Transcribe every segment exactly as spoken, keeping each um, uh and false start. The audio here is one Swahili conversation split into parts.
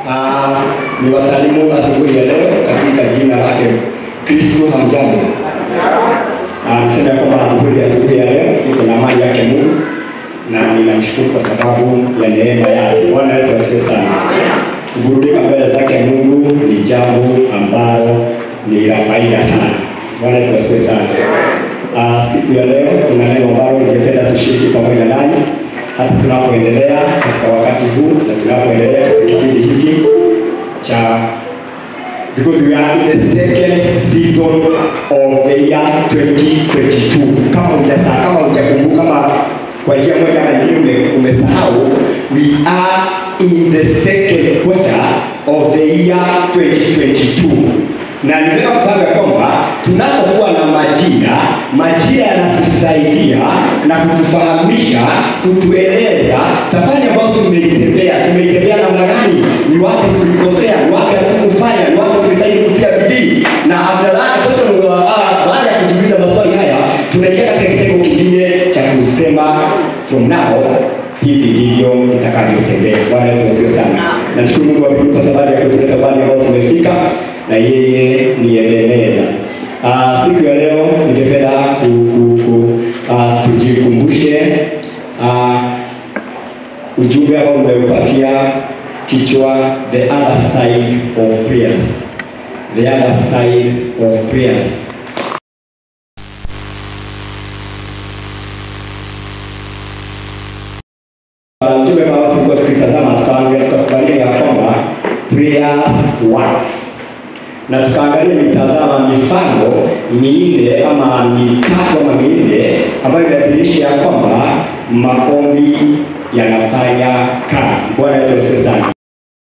Uh, ni wasalimu asubuhi ya leo katika jina lake Kristo. Hamjambo. Ah, niseme kwamba asubuhi ya leo niko na amani yake Mungu na ninamshukuru kwa sababu ya neema yake. Bwana wetu asifiwe sana. Kuburudika mbele zake Mungu ni jambo ambalo ni la faida sana. Bwana wetu asifiwe sana. Ah, siku ya leo kuna neno ambalo ningependa tushiriki pamoja nanyi hata tunapoendelea katika wakati huu na tunapoendelea katika kipindi hiki cha, because we are in the second season of the year twenty twenty-two. Kama hujasa kama hujakumbuka kama kwa njia moja na nyingine umesahau, we are in the second quarter of the year twenty twenty-two. Na nimeweza kufahamu kwamba tunapokuwa na majira, majira yanatusaidia na kutufahamisha, kutueleza safari ambayo tumeitembea, tumeitembea namna gani, ni wapi tulikosea, ni wapi hatukufanya, ni wapi tulistahili kutia bidii. Na after that, question baada ya kujiuliza maswali haya, tunaingia katika kitengo kingine cha kusema from now hivi ndivyo nitakavyotembea. Bwana wetu asifiwe sana. Na nashukuru Mungu wa mbinguni kwa sababu ya kutuleta mahali ambapo tumefika na yeye ni Ebeneza. Ah, siku ya leo ningependa ku, ku, ku uh, tujikumbushe uh, ujumbe ambao umeupatia kichwa the other side of prayers. The other side of prayers. Ujumbe ambao tulikuwa tukitazama tukaangalia tukakubalia ya kwamba prayers works. Na tukaangalia mitazama mifano minne ama mitatu ama minne ambayo inadhihirisha ya kwamba maombi yanafanya kazi. Bwana wetu asifiwe sana.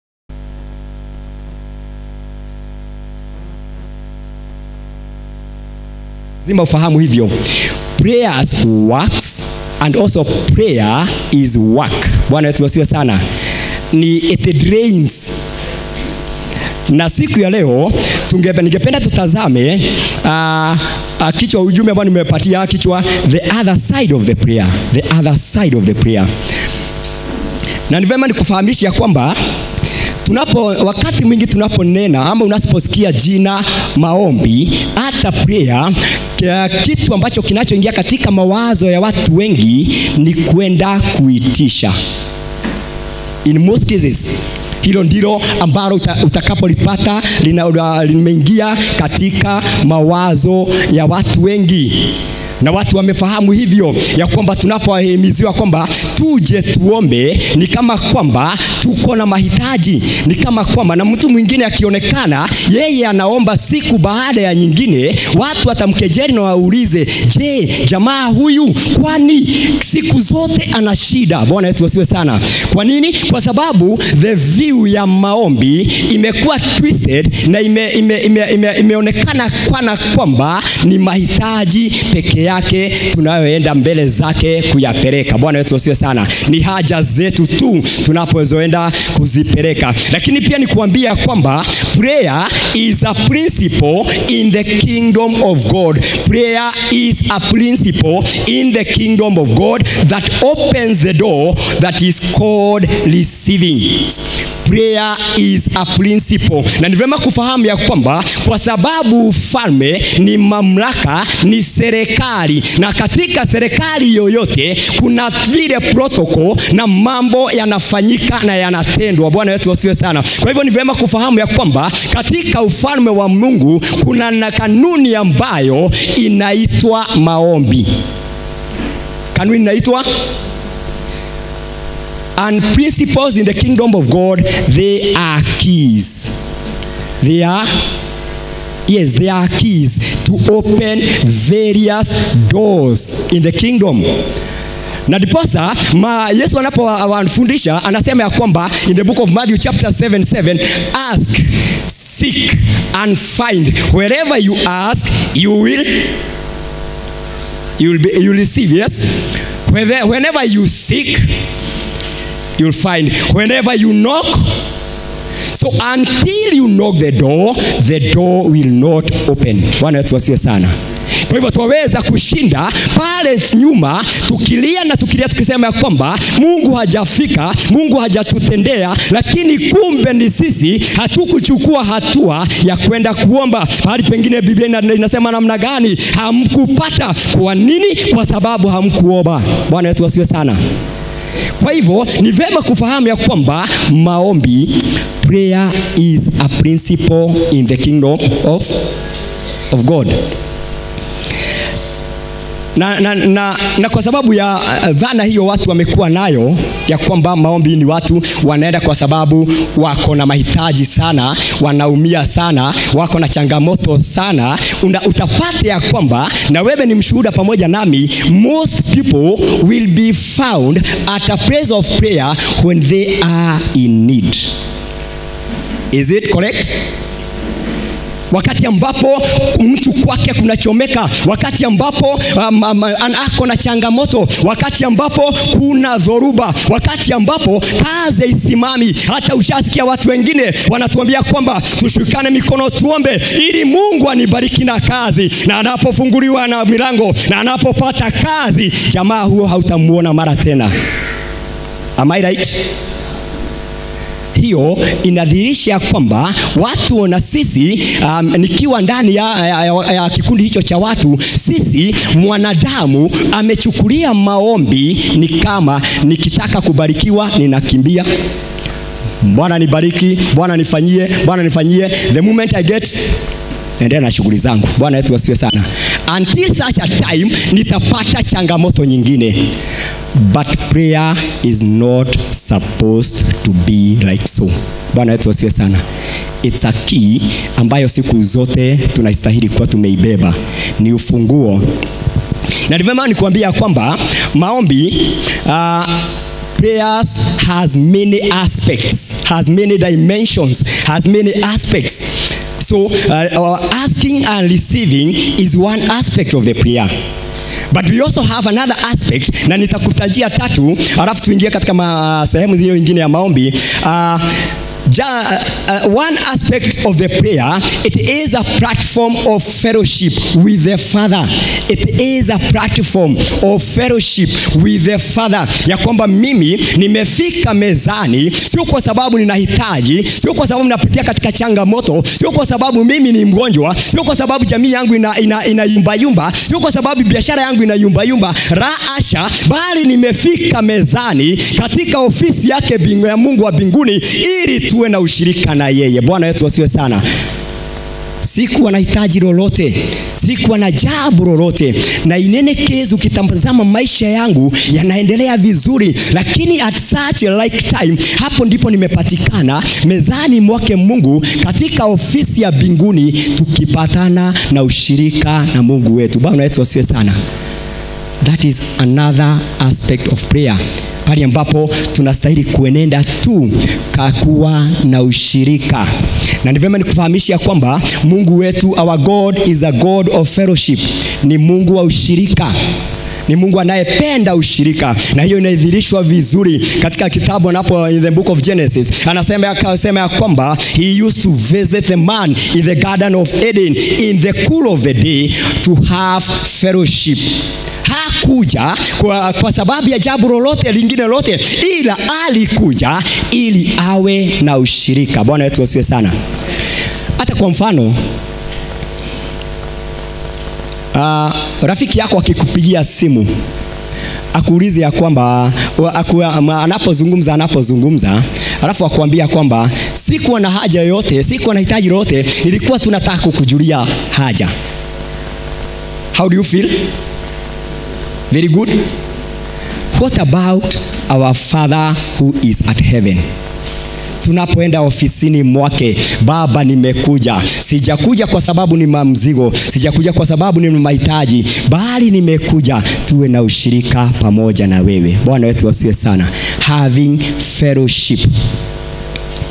Zima ufahamu hivyo. Prayers works and also prayer is work. Bwana wetu asifiwe sana. Ni it drains. Na siku ya leo tungependa ningependa tutazame uh, uh, kichwa ujumbe ambao nimepatia kichwa the other side of the prayer. The other side of the prayer. Na ni vema nikufahamisha ya kwamba tunapo wakati mwingi tunaponena ama unaposikia jina maombi hata prayer, kitu ambacho kinachoingia katika mawazo ya watu wengi ni kwenda kuitisha. In most cases hilo ndilo ambalo utakapolipata limeingia katika mawazo ya watu wengi. Na watu wamefahamu hivyo ya kwamba tunapohimiziwa kwamba tuje tuombe ni kama kwamba tuko na mahitaji, ni kama kwamba na mtu mwingine akionekana yeye anaomba siku baada ya nyingine, watu watamkejeli na waulize, je, jamaa huyu kwani siku zote ana shida? Bwana wetu asifiwe sana. Kwa nini? Kwa sababu the view ya maombi imekuwa twisted na ime, ime, ime, ime, imeonekana kana kwamba ni mahitaji pekee yake tunayoenda mbele zake kuyapeleka. Bwana wetu asifiwe sana. Ni haja zetu tu tunapozoenda kuzipeleka. Lakini pia nikuambia kwamba prayer is a principle in the kingdom of God. Prayer is a principle in the kingdom of God that opens the door that is called receiving. Prayer is a principle. Na ni vema kufahamu ya kwamba kwa sababu ufalme ni mamlaka, ni serikali, na katika serikali yoyote kuna vile protocol na mambo yanafanyika na yanatendwa. Bwana wetu asifiwe sana. Kwa hivyo ni vema kufahamu ya kwamba katika ufalme wa Mungu kuna na kanuni ambayo inaitwa maombi. Kanuni inaitwa and principles in the kingdom of God, they are keys. They are, yes, they are keys to open various doors in the kingdom. Na diposa ma Yesu anapowafundisha anasema ya kwamba in the book of Matthew chapter seven seven, ask, seek and find. Wherever you ask, you will you will be you will receive. Yes, whenever you seek, you'll find. Whenever you knock, so until you knock the door, the door will not open. Bwana wetu asifiwe sana. Kwa hivyo tuweza kushinda pale nyuma tukilia na tukilia tukisema ya kwamba Mungu hajafika, Mungu hajatutendea, lakini kumbe ni sisi hatukuchukua hatua ya kwenda kuomba. Hadi pengine Biblia inasema namna gani? Hamkupata. Kwa nini? Kwa sababu hamkuomba. Bwana wetu asifiwe sana. Kwa hivyo ni vema kufahamu ya kwamba maombi, prayer is a principle in the kingdom of of God. Na, na, na, na kwa sababu ya uh, dhana hiyo watu wamekuwa nayo ya kwamba maombi ni watu wanaenda kwa sababu wako na mahitaji sana, wanaumia sana, wako na changamoto sana. Una, utapata ya kwamba, na wewe ni mshuhuda pamoja nami, most people will be found at a place of prayer when they are in need. Is it correct? Wakati ambapo mtu kwake kunachomeka, wakati ambapo um, um, ako na changamoto, wakati ambapo kuna dhoruba, wakati ambapo kazi isimami. Hata ushasikia watu wengine wanatuambia kwamba tushikane mikono tuombe ili Mungu anibariki na kazi, na anapofunguliwa na milango na anapopata kazi, jamaa huo hautamuona mara tena. Am I right? Hiyo inadhihirisha kwamba watu na sisi, um, nikiwa ndani ya, ya, ya, ya kikundi hicho cha watu, sisi mwanadamu amechukulia maombi ni kama nikitaka kubarikiwa ninakimbia, Bwana nibariki, Bwana nifanyie, Bwana nifanyie. The moment I get, endelea na shughuli zangu. Bwana wetu asifiwe sana. Until such a time nitapata changamoto nyingine. But prayer is not supposed to be like so. Bwana wetu asifiwe sana. It's a key ambayo siku zote tunastahili kuwa tumeibeba. Ni ufunguo. Na ndivyo nikuambia kwamba maombi, uh, prayers has many aspects, has many dimensions, has many aspects. So uh, asking and receiving is one aspect of the prayer. But we also have another aspect, na nitakutajia tatu, alafu tuingie katika sehemu hiyo nyingine ya maombi. Uh, Ja, uh, one aspect of the prayer, it is a platform of fellowship with the Father. It is a platform of fellowship with the Father. Ya kwamba mimi nimefika mezani sio kwa sababu ninahitaji, sio kwa sababu ninapitia katika changamoto, sio kwa sababu mimi ni mgonjwa, sio kwa sababu jamii yangu ina, ina, ina yumba yumba, sio kwa sababu biashara yangu ina yumba yumba. Raasha, bali nimefika mezani katika ofisi yake bingu ya Mungu wa mbinguni ili tuwe na ushirika na yeye. Bwana wetu asifiwe sana. Siku anahitaji lolote, siku ana jambo lolote, na inene kezu ukitazama maisha yangu yanaendelea vizuri, lakini at such a like time, hapo ndipo nimepatikana mezani mwake Mungu katika ofisi ya mbinguni, tukipatana na ushirika na Mungu wetu. Bwana wetu asifiwe sana. That is another aspect of prayer. Pale ambapo tunastahili kuenenda tu kakuwa na ushirika. Na ndivyo nikufahamisha kwamba Mungu wetu, our God is a God of fellowship. Ni Mungu wa ushirika. Ni Mungu anayependa ushirika, na hiyo inadhihirishwa vizuri katika kitabu napo in the book of Genesis. Anasema akasema ya kwamba he used to visit the man in the garden of Eden in the cool of the day to have fellowship. Hakuja kwa, kwa sababu ya jambo lolote lingine lolote, ila alikuja ili awe na ushirika. Bwana wetu asifiwe sana. Hata kwa mfano, Uh, rafiki yako akikupigia simu akuulize ya kwamba anapozungumza anapozungumza alafu akwambia kwamba sikuwa na haja yoyote, sikuwa na hitaji lolote, nilikuwa tunataka kukujulia haja. How do you feel? Very good. What about our Father who is at heaven? Tunapoenda ofisini mwake, Baba nimekuja, sijakuja kwa sababu ni mzigo, sijakuja kwa sababu ni mahitaji, bali nimekuja tuwe na ushirika pamoja na wewe. Bwana wetu asifiwe sana. Having fellowship.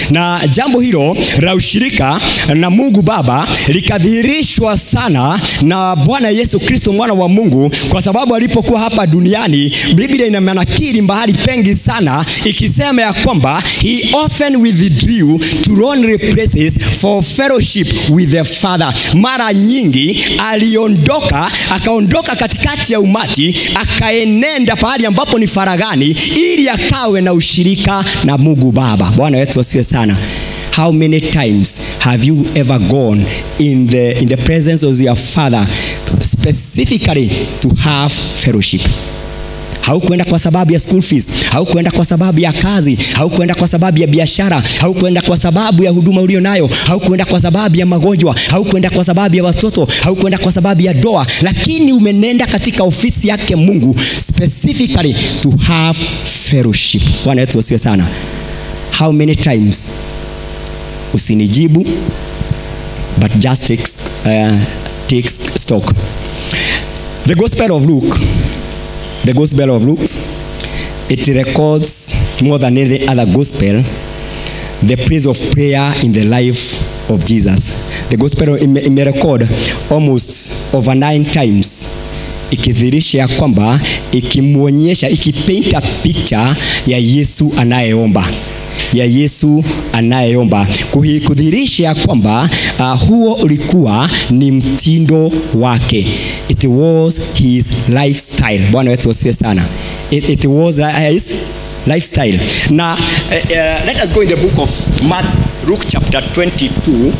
na jambo hilo la ushirika na Mungu Baba likadhihirishwa sana na Bwana Yesu Kristo mwana wa Mungu, kwa sababu alipokuwa hapa duniani, Biblia inamenakili mahali pengi sana ikisema ya kwamba he often withdrew to lonely places for fellowship with the Father. Mara nyingi aliondoka, akaondoka katikati ya umati, akaenenda pahali ambapo ni faragani, ili akawe na ushirika na Mungu Baba. Bwana wetu asifiwe sana. How many times have you ever gone in the in the presence of your Father specifically to have fellowship? Haukwenda kwa sababu ya school fees, haukwenda kwa sababu ya kazi, haukwenda kwa sababu ya biashara, haukwenda kwa sababu ya huduma ulio nayo, haukwenda kwa sababu ya magonjwa, haukwenda kwa sababu ya watoto, haukwenda kwa sababu ya doa, lakini umenenda katika ofisi yake Mungu specifically to have fellowship. Bwana wetu asifiwe sana. How many times? Usinijibu, but just take, uh, take stock. The Gospel of Luke, the Gospel of Luke, it records more than any other gospel the place of prayer in the life of Jesus. The Gospel it may record almost over nine times, ikidhihirisha kwamba, ikimuonyesha, ikipaint a picture ya Yesu anayeomba, ya Yesu anayeomba, kudhihirisha kwamba uh, huo ulikuwa ni mtindo wake. It was his lifestyle. Bwana wetu asifiwe sana. It, it was uh, his lifestyle. Now uh, uh, let us go in the book of Mark, Luke chapter twenty-two.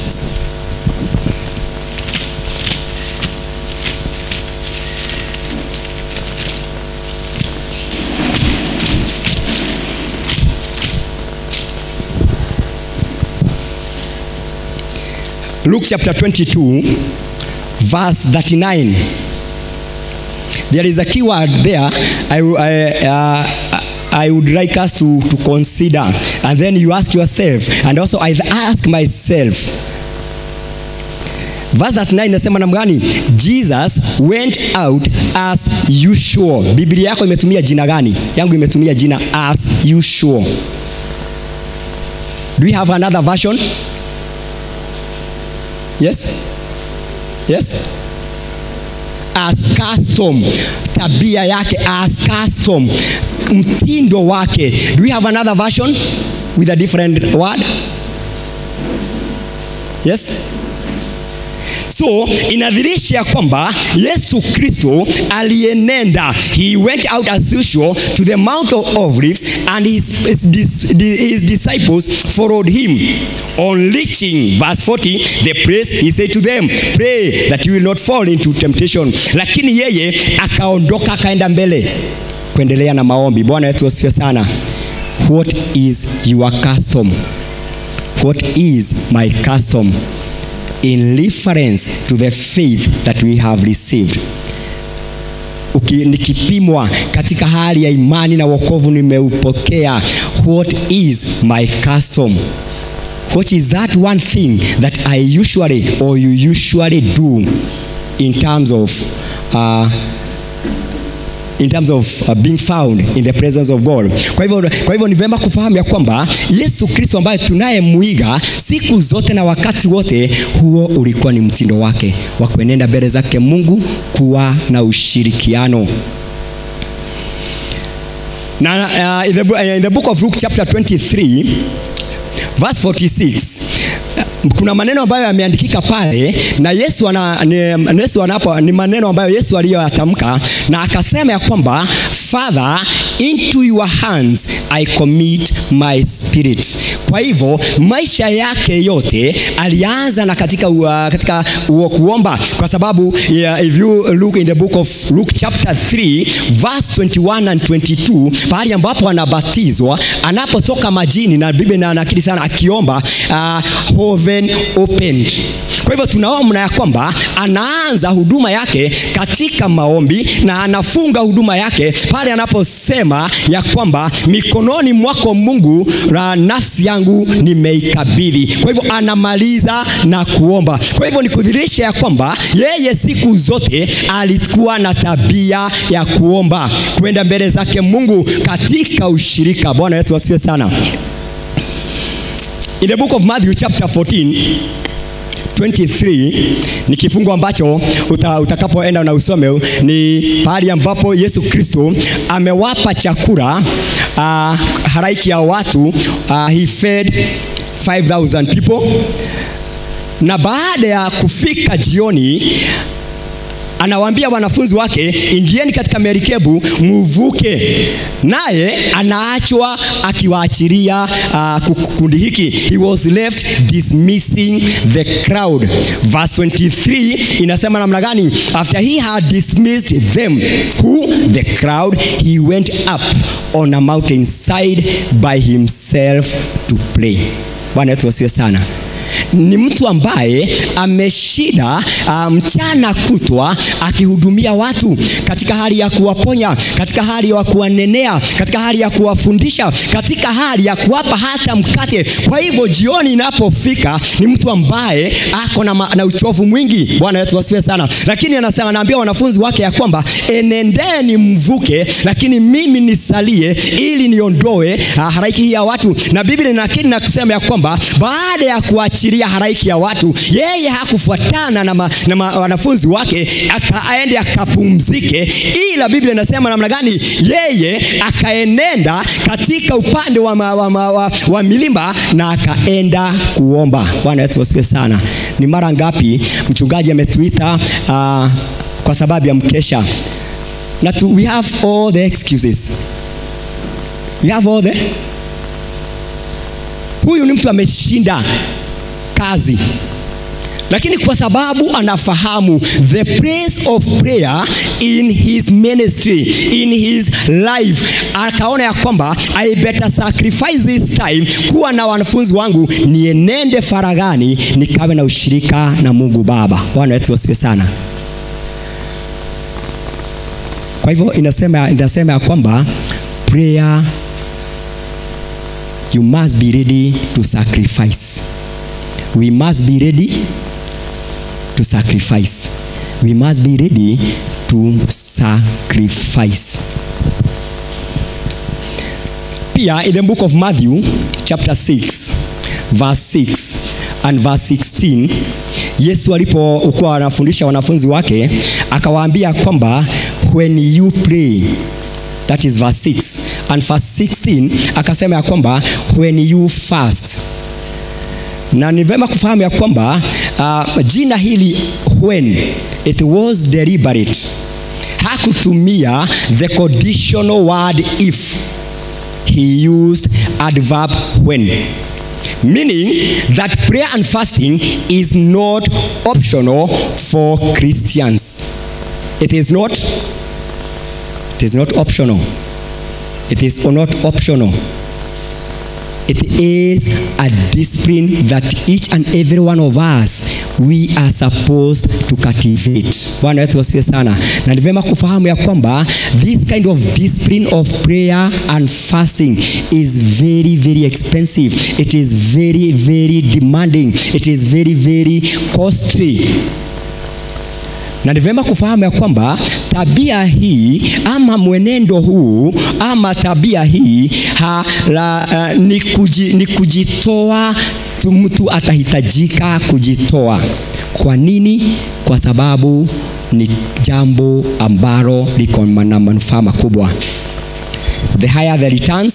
Luke chapter twenty-two, verse thirty-nine. There is a key word there I, I, uh, I would like us to, to consider. And then you ask yourself, and also I ask myself. Verse thirty-nine nasema namna gani? Jesus went out as usual. Biblia yako imetumia jina gani? Yangu imetumia jina as usual. Do we have another version? Yes? Yes? As custom. Tabia yake, as custom. Mtindo wake. Do we have another version with a different word? Yes? So inadhihirisha kwamba Yesu Kristo alienenda. He went out as usual to the Mount of Olives, and his, his, his disciples followed him. On reaching verse forty, the place, he said to them, pray that you will not fall into temptation. Lakini yeye akaondoka akaenda mbele kuendelea na maombi. Bwana wetu asifiwe sana. What is your custom? What is my custom? In reference to the faith that we have received. Uki, nikipimwa katika hali ya imani na wokovu nimeupokea. What is my custom? What is that one thing that I usually or you usually do in terms of uh, in terms of uh, being found in the presence of God. Kwa hivyo kwa hivyo ni vema kufahamu ya kwamba Yesu Kristo ambaye tunayemuiga siku zote na wakati wote, huo ulikuwa ni mtindo wake wa kuenenda mbele zake Mungu, kuwa na ushirikiano. Na uh, in, the, uh, in the book of Luke chapter twenty-three verse forty-six, kuna maneno ambayo yameandikika pale, na Yesu ana ni, Yesu anapo ni maneno ambayo Yesu aliyoyatamka, na akasema ya kwamba, Father, into your hands I commit my spirit. Kwa hivyo maisha yake yote alianza na katika uh, katika uh, kuomba, kwa sababu yeah, if you look in the book of Luke chapter three verse twenty-one and twenty-two, pahali ambapo anabatizwa, anapotoka majini, na Biblia na nakili sana akiomba, uh, heaven opened. Kwa hivyo tunaona ya kwamba anaanza huduma yake katika maombi, na anafunga huduma yake pale anaposema ya kwamba, mikononi mwako Mungu na nafsi yangu nimeikabidhi. Kwa hivyo anamaliza na kuomba. Kwa hivyo ni kudhihirisha ya kwamba yeye siku zote alikuwa na tabia ya kuomba, kwenda mbele zake Mungu katika ushirika. Bwana wetu asifiwe sana. In the book of Matthew chapter fourteen twenty-three, ni kifungu ambacho uta, utakapoenda na usome, ni pahali ambapo Yesu Kristo amewapa chakula uh, halaiki ya watu. uh, he fed five thousand people, na baada ya kufika jioni anawaambia wanafunzi wake, ingieni katika merikebu muvuke. Naye anaachwa akiwaachilia uh, kundi hiki. He was left dismissing the crowd. Verse twenty-three inasema namna gani? After he had dismissed them, who? The crowd, he went up on a mountainside by himself to pray. Bwana wetu asifiwe sana. Ni mtu ambaye ameshida mchana um, kutwa akihudumia watu katika hali ya kuwaponya, katika hali ya kuwanenea, katika hali ya kuwafundisha, katika hali ya kuwapa hata mkate. Kwa hivyo jioni inapofika ni mtu ambaye ako na, na uchovu mwingi. Bwana wetu asifiwe sana. Lakini anasema, anaambia wanafunzi wake ya kwamba enendeni mvuke, lakini mimi nisalie ili niondoe uh, halaiki hii ya watu. Na Biblia inakiri na kusema ya kwamba baada ya kuachilia halaiki ya watu, yeye hakufuatana na, ma, na ma, wanafunzi wake akaende akapumzike, ila Biblia inasema namna gani? Yeye akaenenda katika upande wa, ma, wa, ma, wa, wa milima na akaenda kuomba. Bwana wetu asifiwe sana. Ni mara ngapi mchungaji ametuita uh, kwa sababu ya mkesha, na tu, we have all the excuses. We have all the Huyu ni mtu ameshinda kazi, lakini kwa sababu anafahamu the place of prayer in his ministry, in his life, akaona ya kwamba I better sacrifice this time kuwa na wanafunzi wangu, nienende faragani nikawe na ushirika na Mungu Baba. Bwana wetu asifiwe sana. Kwa hivyo inasema inasema ya kwamba prayer, you must be ready to sacrifice. We must be ready to sacrifice. We must be ready to sacrifice. Pia in the book of Matthew chapter six verse six and verse sixteen, Yesu alipokuwa anafundisha wanafunzi wake akawaambia kwamba when you pray, that is verse six, and verse sixteen akasema ya kwamba when you fast. Na ni vema kufahamu ya kwamba uh, jina hili when, it was deliberate. Hakutumia the conditional word if. He used adverb when, meaning that prayer and fasting is not optional for Christians. It is not it is not optional. It is not optional. It is a discipline that each and every one of us, we are supposed to cultivate. Bwana wetu asifiwe sana. Na ni vema kufahamu ya kwamba this kind of discipline of prayer and fasting is very very expensive. It is very very demanding. It is very very costly. Na ni vema kufahamu ya kwamba tabia hii ama mwenendo huu ama tabia hii ha, la, uh, ni, kuji, ni kujitoa. Mtu atahitajika kujitoa. Kwa nini? Kwa sababu ni jambo ambalo liko na manufaa makubwa. The higher the returns,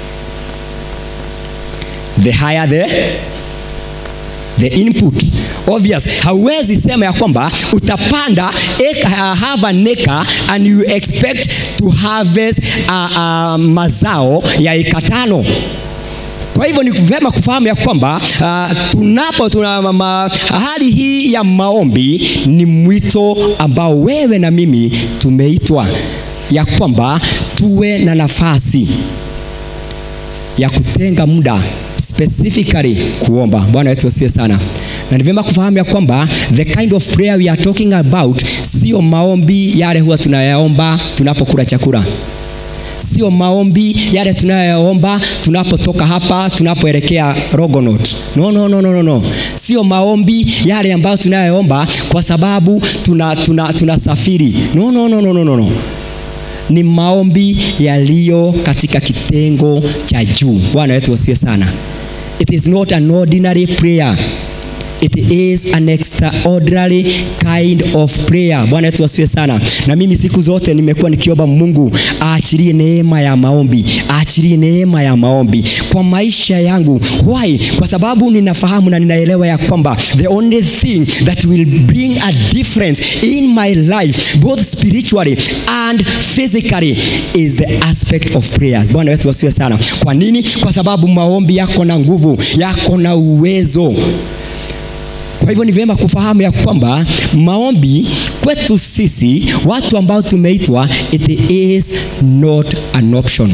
the higher the the input. Obvious, hauwezi sema ya kwamba utapanda eka, uh, have an acre and you expect to harvest uh, uh, mazao ya eka tano. Kwa hivyo ni vema kufahamu ya kwamba uh, tunapo tuna ma, hali hii ya maombi ni mwito ambao wewe na mimi tumeitwa, ya kwamba tuwe na nafasi ya kutenga muda specifically kuomba. Bwana wetu asifiwe sana. Na ni vema kufahamu ya kwamba the kind of prayer we are talking about sio maombi yale huwa tunayaomba tunapokula chakula. Sio maombi yale tunayoomba tunapotoka hapa tunapoelekea Rogonot. No no no no no. Sio maombi yale ambayo tunayoomba kwa sababu tuna tuna tunasafiri. No no no no no no. Ni maombi yaliyo katika kitengo cha juu. Bwana wetu asifiwe sana. it is not an ordinary prayer. It is an extraordinary kind of prayer. Bwana wetu asifiwe sana. Na mimi siku zote nimekuwa nikiomba Mungu aachilie neema ya maombi, aachilie neema ya maombi kwa maisha yangu. Why? Kwa sababu ninafahamu na ninaelewa ya kwamba the only thing that will bring a difference in my life, both spiritually and physically, is the aspect of prayers. Bwana wetu asifiwe sana. Kwa nini? Kwa sababu maombi yako na nguvu, yako na uwezo. Kwa hivyo ni vyema kufahamu ya kwamba maombi kwetu sisi watu ambao tumeitwa, it is not an option.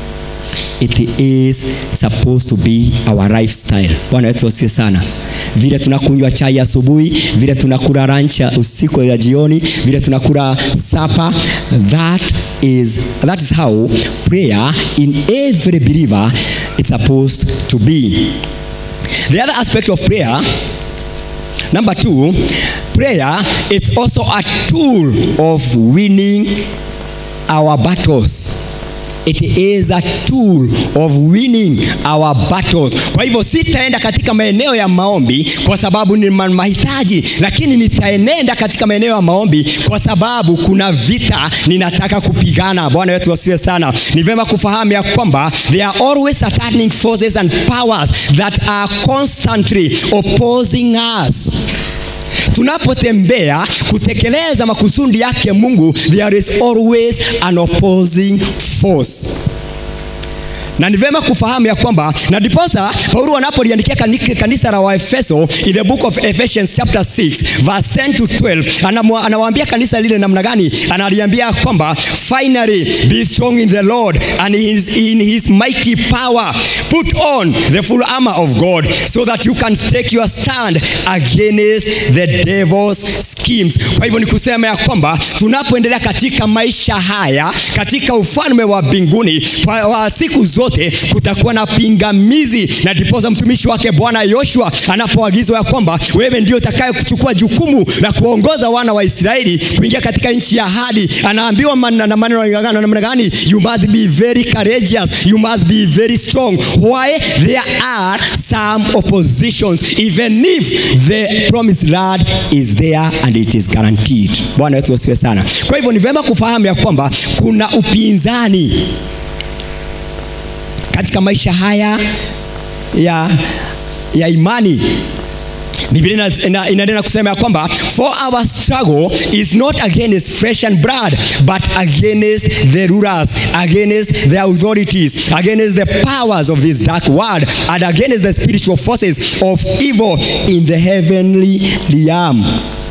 It is supposed to be our lifestyle. Bwana wetu asifiwe sana. Vile tunakunywa chai asubuhi, vile tunakula lunch usiku ya jioni, vile tunakula supper, that is that is how prayer in every believer is supposed to be. The other aspect of prayer, number two, prayer is also a tool of winning our battles. It is a tool of winning our battles. Kwa hivyo sitaenda katika maeneo ya maombi kwa sababu ni mahitaji, lakini nitaenenda katika maeneo ya maombi kwa sababu kuna vita ninataka kupigana. Bwana wetu asifiwe sana. Ni vema kufahamu ya kwamba there are always attacking forces and powers that are constantly opposing us. Tunapotembea kutekeleza makusudi yake Mungu, there is always an opposing force. Na ni vema kufahamu ya kwamba, na ndiposa Paulo anapoliandikia kanisa la Waefeso in the book of Ephesians chapter six verse ten to twelve, anawaambia kanisa lile namna gani? Analiambia kwamba finally be strong in the Lord and in his, in his mighty power. Put on the full armor of God so that you can take your stand against the devil's schemes. Kwa hivyo ni kusema ya kwamba tunapoendelea katika maisha haya, katika ufalme wa mbinguni, wa siku zote kutakuwa na pingamizi, na ndiposa mtumishi wake Bwana Yoshua anapoagizwa ya kwamba wewe ndio utakaye kuchukua jukumu la kuongoza wana wa Israeli kuingia katika nchi ya ahadi, anaambiwa na maneno ya namna gani? You must be very courageous, you must be very strong. Why? There are some oppositions, even if the promised land is there and it is guaranteed. Bwana wetu asifiwe sana. Kwa hivyo ni vyema kufahamu ya kwamba kuna upinzani katika maisha haya ya ya imani. Biblia inaendelea kusema ya kwamba for our struggle is not against flesh and blood, but against the rulers, against the authorities, against the powers of this dark world, and against the spiritual forces of evil in the heavenly realm.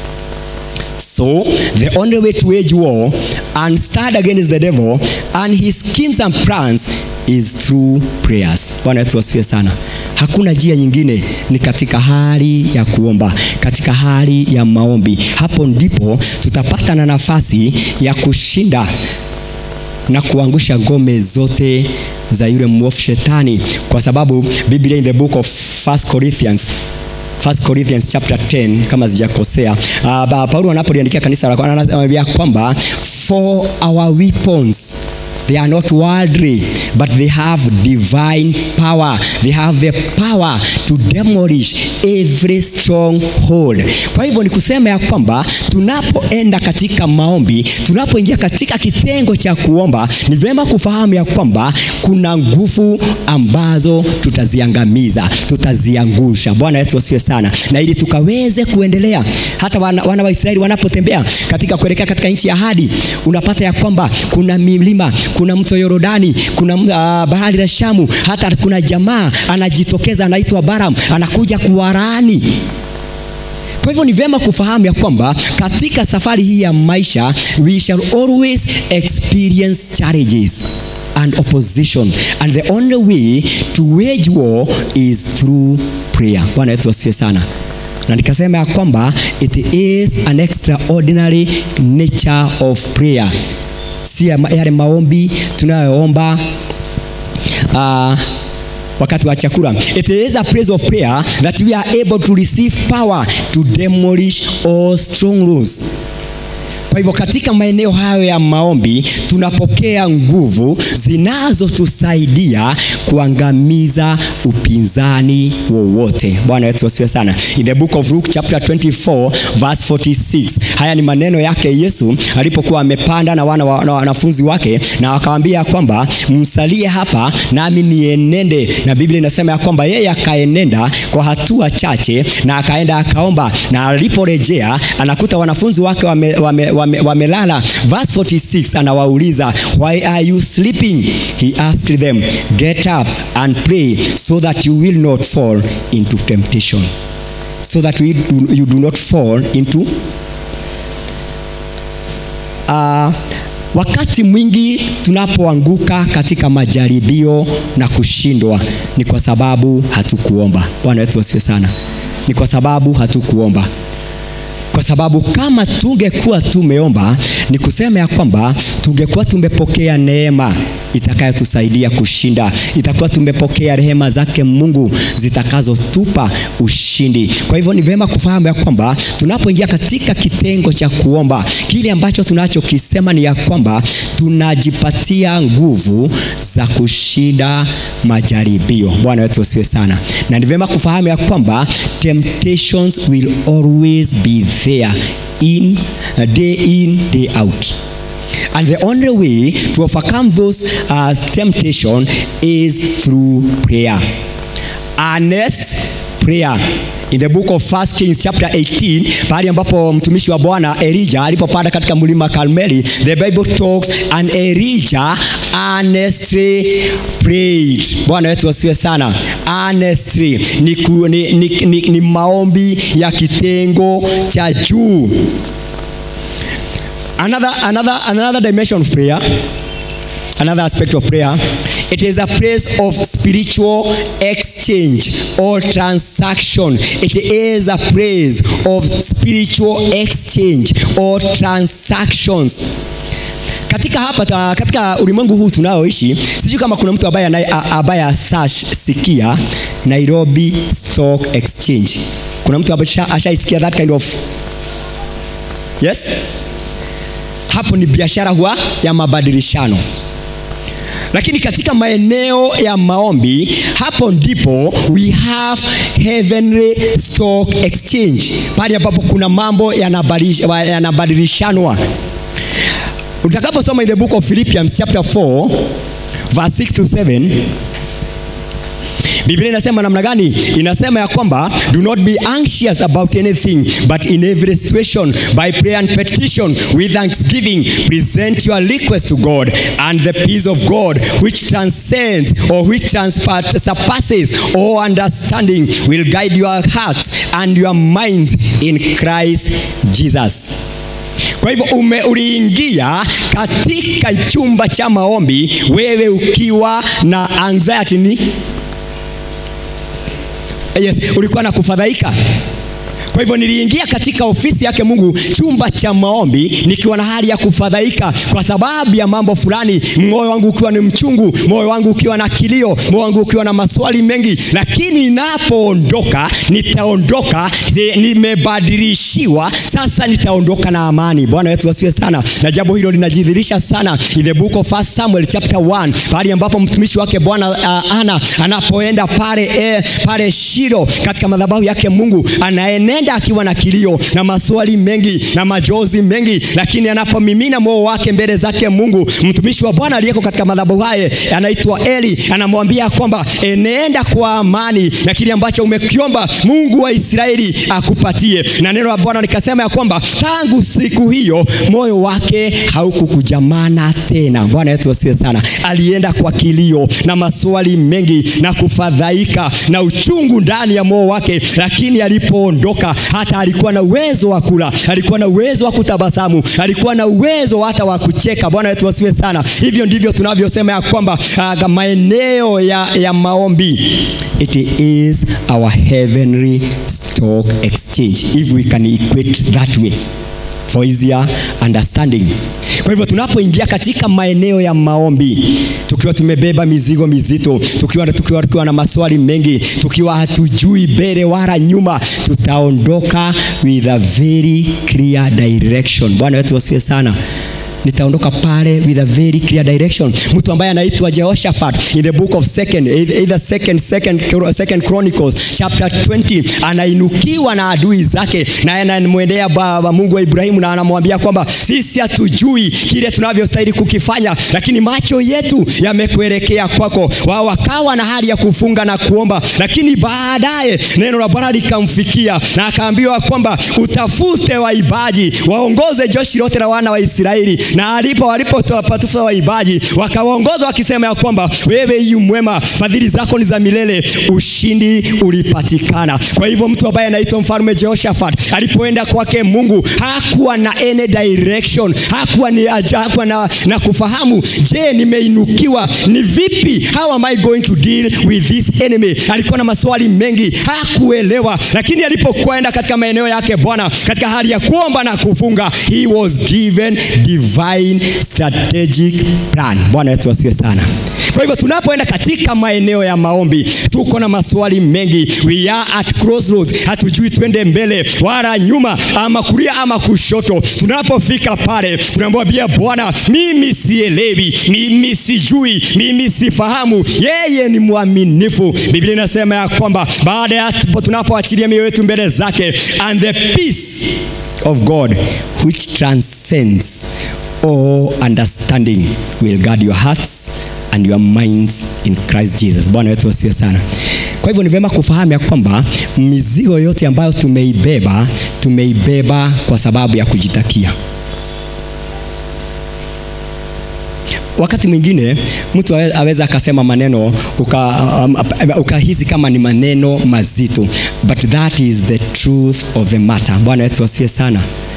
So, the only way to wage war and stand against the devil and his schemes and plans is through prayers. Bwana wetu asifiwe sana. Hakuna njia nyingine, ni katika hali ya kuomba, katika hali ya maombi. Hapo ndipo tutapata na nafasi ya kushinda na kuangusha ngome zote za yule mwovu shetani, kwa sababu Biblia in the book of First Corinthians First Corinthians chapter ten, kama sijakosea, uh, Paulo anapoliandikia kanisa la anamwambia kwamba for our weapons, they are not worldly, but they have divine power. They have the power to demolish every stronghold. Kwa hivyo ni kusema ya kwamba tunapoenda katika maombi, tunapoingia katika kitengo cha kuomba, ni vema kufahamu ya kwamba kuna nguvu ambazo tutaziangamiza, tutaziangusha. Bwana wetu asifiwe sana. Na ili tukaweze kuendelea, hata wana, wana wa Israeli wanapotembea katika kuelekea katika nchi ya ahadi, unapata ya kwamba kuna milima, kuna mto Yordani, kuna uh, bahari la Shamu, hata kuna jamaa anajitokeza anaitwa Balaam, anakuja kuwarani. Kwa hivyo ni vema kufahamu ya kwamba katika safari hii ya maisha, we shall always experience challenges and opposition, and the only way to wage war is through prayer. Bwana wetu asifiwe sana. Na nikasema ya kwamba it is an extraordinary nature of prayer. Si yale maombi tunayoomba uh, wakati wa chakula. It is a place of prayer that we are able to receive power to demolish all strongholds. Kwa hivyo katika maeneo hayo ya maombi tunapokea nguvu zinazotusaidia kuangamiza upinzani wowote. Bwana wetu asifiwe sana. In the book of Luke chapter twenty-four verse forty-six, haya ni maneno yake Yesu alipokuwa amepanda na wana wanafunzi wake, na akawaambia kwamba msalie hapa nami nienende. Na Biblia inasema ya kwamba yeye akaenenda kwa hatua chache na akaenda akaomba, na aliporejea anakuta wanafunzi wake wamelala wame, wame, wame verse forty-six, anawauliza, why are you sleeping? He asked them, get up and pray so that you will not fall into temptation. So that we do, you do not fall into uh, wakati mwingi tunapoanguka katika majaribio na kushindwa ni kwa sababu hatukuomba. Bwana wetu asifiwe sana. Ni kwa sababu hatukuomba. Kwa sababu kama tungekuwa tumeomba, ni kusema ya kwamba tungekuwa tumepokea neema itakayotusaidia kushinda. Itakuwa tumepokea rehema zake Mungu zitakazotupa ushindi. Kwa hivyo ni vema kufahamu ya kwamba tunapoingia katika kitengo cha kuomba, kile ambacho tunachokisema ni ya kwamba tunajipatia nguvu za kushinda majaribio. Bwana wetu asifiwe sana. Na ni vema kufahamu ya kwamba temptations will always be there, in uh, day in, day out. And the only way to overcome those uh, temptation is through prayer. Earnest prayer. In the book of First Kings chapter eighteen, pale ambapo mtumishi wa Bwana Elijah alipopanda katika mlima Karmeli, the Bible talks and Elijah earnestly prayed. Bwana wetu asifiwe sana. Earnestly ni, ni, ni, ni, ni maombi ya kitengo cha juu. Another, another, another dimension of prayer, another aspect of prayer, it is a place of spiritual exchange or transaction. It is a place of spiritual exchange or transactions. Katika hapa ta, katika ulimwengu huu tunaoishi, sijui kama kuna mtu ambaye ambaye asasikia Nairobi Stock Exchange. Kuna mtu ambaye ashaisikia that kind of, yes? Hapo ni biashara huwa ya mabadilishano. Lakini katika maeneo ya maombi, hapo ndipo we have heavenly stock exchange. Pale ambapo kuna mambo yanabadilishanwa. Utakaposoma in the book of Philippians chapter four verse six to seven, Biblia inasema namna gani? Inasema ya kwamba do not be anxious about anything, but in every situation by prayer and petition with thanksgiving present your request to God, and the peace of God which transcends or which surpasses all understanding will guide your hearts and your minds in Christ Jesus. Kwa hivyo umeuliingia katika chumba cha maombi wewe ukiwa na anxiety ni yes, ulikuwa na kufadhaika. Kwa hivyo niliingia katika ofisi yake Mungu, chumba cha maombi, nikiwa na hali ya kufadhaika kwa sababu ya mambo fulani, moyo wangu ukiwa ni mchungu, moyo wangu ukiwa na kilio, moyo wangu ukiwa na maswali mengi. Lakini ninapoondoka, nitaondoka nimebadilishiwa, sasa nitaondoka na amani. Bwana wetu asifiwe sana. Na jambo hilo linajidhihirisha sana in the book of First Samuel chapter one, pale ambapo mtumishi wake Bwana uh, Ana anapoenda pale eh, pale Shilo katika madhabahu yake Mungu, anaenenda akiwa na kilio na maswali mengi na majozi mengi, lakini anapomimina moyo wake mbele zake Mungu, mtumishi wa Bwana aliyeko katika madhabahu haya anaitwa Eli, anamwambia kwamba enenda kwa amani na kile ambacho umekiomba Mungu wa Israeli akupatie. Na neno la Bwana likasema ya kwamba tangu siku hiyo moyo wake haukukujamana tena. Bwana wetu asifiwe sana. Alienda kwa kilio na maswali mengi na kufadhaika na uchungu ndani ya moyo wake, lakini alipoondoka hata alikuwa na uwezo wa kula, alikuwa na uwezo wa kutabasamu, alikuwa na uwezo hata wa kucheka. Bwana wetu asifiwe sana. Hivyo ndivyo tunavyosema ya kwamba uh, maeneo ya, ya maombi, it is our heavenly stock exchange, if we can equate that way for easier understanding. Kwa hivyo tunapoingia katika maeneo ya maombi, tukiwa tumebeba mizigo mizito, tukiwa tukiwa, tukiwa na maswali mengi, tukiwa hatujui mbele wala nyuma, tutaondoka with a very clear direction. Bwana wetu wasifiwe sana. Nitaondoka pale with a very clear direction. Mtu ambaye anaitwa Jehoshaphat in the book of second either second second second Chronicles chapter twenty, anainukiwa na adui zake, na anamwendea baba Mungu wa Ibrahimu na anamwambia kwamba sisi hatujui kile tunavyostahili kukifanya, lakini macho yetu yamekuelekea kwako. Wao wakawa na hali ya kufunga na kuomba, lakini baadaye neno la Bwana likamfikia na akaambiwa kwamba utafute waibaji waongoze jeshi lote la wana wa Israeli. Na alipo walipotoa patufa waibaji, wakawaongoza wakisema ya kwamba wewe yu mwema, fadhili zako ni za milele, ushindi ulipatikana. Kwa hivyo mtu ambaye anaitwa mfalme Jehoshaphat alipoenda kwake Mungu, hakuwa na any direction, hakuwa ni hakuwa na, na kufahamu, je, nimeinukiwa, ni vipi, how am I going to deal with this enemy? Alikuwa na maswali mengi, hakuelewa. Lakini alipokwenda katika maeneo yake Bwana, katika hali ya kuomba na kufunga, he was given divine strategic plan. Bwana wetu asifiwe sana. Kwa hivyo tunapoenda katika maeneo ya maombi, tuko na maswali mengi. We are at crossroads. Hatujui twende mbele wala nyuma, ama kulia ama kushoto. Tunapofika pale, tunamwambia Bwana, mimi sielewi, mimi sijui, mimi sifahamu. Yeye ni mwaminifu. Biblia inasema ya kwamba baada ya tunapoachilia mioyo yetu mbele zake, and the peace of God which transcends all understanding will guard your hearts and your minds in Christ Jesus. Bwana wetu asifiwe sana. Kwa hivyo ni vema kufahamu ya kwamba mizigo yote ambayo tumeibeba, tumeibeba kwa sababu ya kujitakia. Wakati mwingine mtu aweza akasema maneno ukahisi kama ni maneno mazito, but that is the truth of the matter. Bwana wetu asifiwe sana.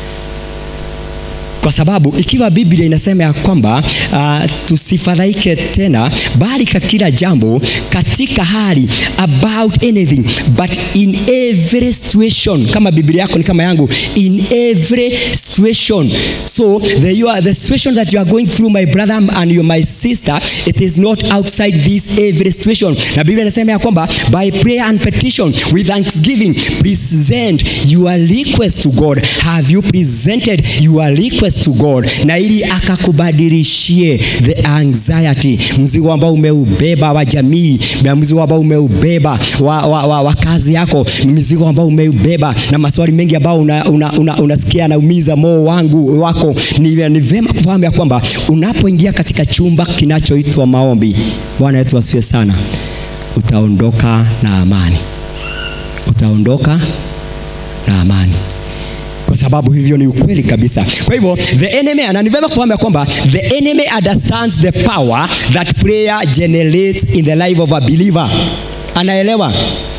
Kwa sababu ikiwa Biblia inasema ya kwamba uh, tusifadhaike tena, bali kwa kila jambo katika hali, about anything, but in every situation. Kama Biblia yako ni kama yangu, in every situation. So the, you are, the situation that you are going through, my brother and you, my sister, it is not outside this every situation. Na Biblia inasema ya kwamba by prayer and petition with thanksgiving present your request to God. Have you presented your request to God? Na ili akakubadilishie the anxiety, mzigo ambao umeubeba wa jamii, mzigo ambao umeubeba wa, wa, wa, wa kazi yako, mzigo ambao umeubeba na maswali mengi ambao unasikia una, una, una na umiza moyo wangu wako. Ni, ni vema kufahamu ya kwamba unapoingia katika chumba kinachoitwa maombi, Bwana wetu asifiwe sana, utaondoka na amani. Utaondoka na amani. Kwa sababu hivyo ni ukweli kabisa. Kwa hivyo the enemy, na ni vema kufahamu kwamba the enemy understands the power that prayer generates in the life of a believer. Anaelewa.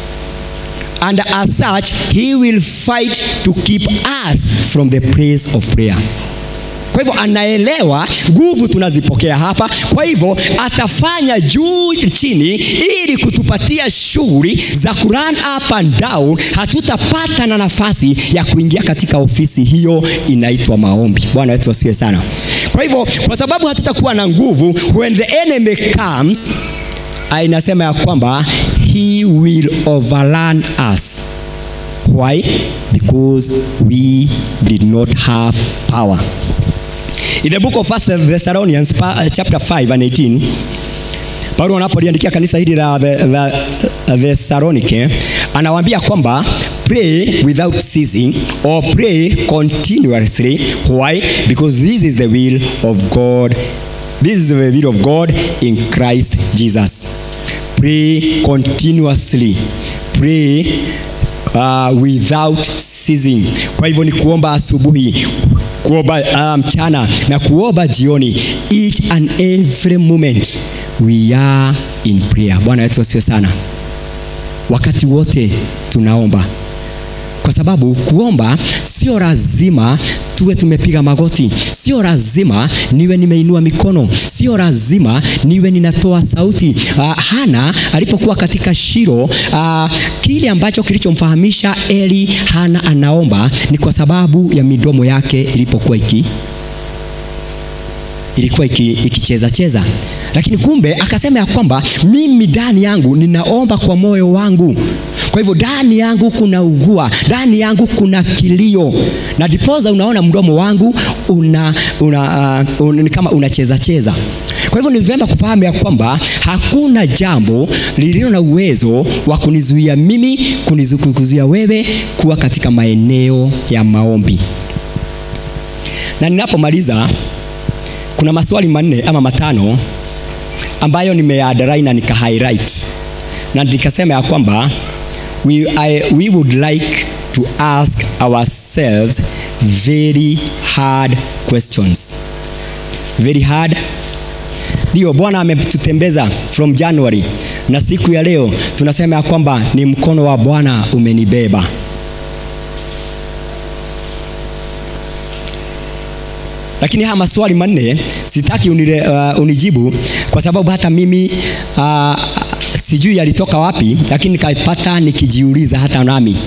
And as such, he will fight to keep us from the praise of prayer. Kwa hivyo anaelewa nguvu tunazipokea hapa. Kwa hivyo atafanya juu chini ili kutupatia shughuli za kurun up and down. Hatutapata na nafasi ya kuingia katika ofisi hiyo inaitwa maombi. Bwana wetu asifiwe sana. Kwa hivyo kwa sababu hatutakuwa na nguvu, when the enemy comes, inasema ya kwamba he will overrun us. Why? Because we did not have power. In the book of First Thessalonians chapter five and eighteen, Paulo anapoliandikia kanisa hili la Thessalonike, anawaambia kwamba pray without ceasing or pray continuously. Why? Because this is the will of God. This is the will of God in Christ Jesus. Pray continuously. Pray uh, without ceasing. Kwa hivyo ni kuomba asubuhi, kuomba mchana um, na kuomba jioni. Each and every moment we are in prayer. Bwana wetu asifiwe sana. Wakati wote tunaomba. Kwa sababu kuomba sio lazima tuwe tumepiga magoti, sio lazima niwe nimeinua mikono, sio lazima niwe ninatoa sauti. Uh, Hana alipokuwa katika Shilo, uh, kile ambacho kilichomfahamisha Eli Hana anaomba ni kwa sababu ya midomo yake ilipokuwa iki ilikuwa ikicheza cheza. Lakini kumbe akasema ya kwamba mimi ndani yangu ninaomba kwa moyo wangu. Kwa hivyo ndani yangu kuna ugua, ndani yangu kuna kilio. Na dipoza unaona mdomo wangu una, una, uh, un, kama unacheza cheza. Kwa hivyo ni vyema kufahamu ya kwamba hakuna jambo lililo na uwezo wa kunizuia mimi, kunizuia wewe kuwa katika maeneo ya maombi. Na ninapomaliza kuna maswali manne ama matano ambayo nimeyaadarai na nika highlight. Na nikasema ya kwamba we, I, we would like to ask ourselves very hard questions. Very hard. Ndio Bwana ametutembeza from January, na siku ya leo tunasema ya kwamba ni mkono wa Bwana umenibeba. Lakini haya maswali manne sitaki unire, uh, unijibu kwa sababu hata mimi uh, sijui yalitoka wapi, lakini nikapata nikijiuliza hata nami.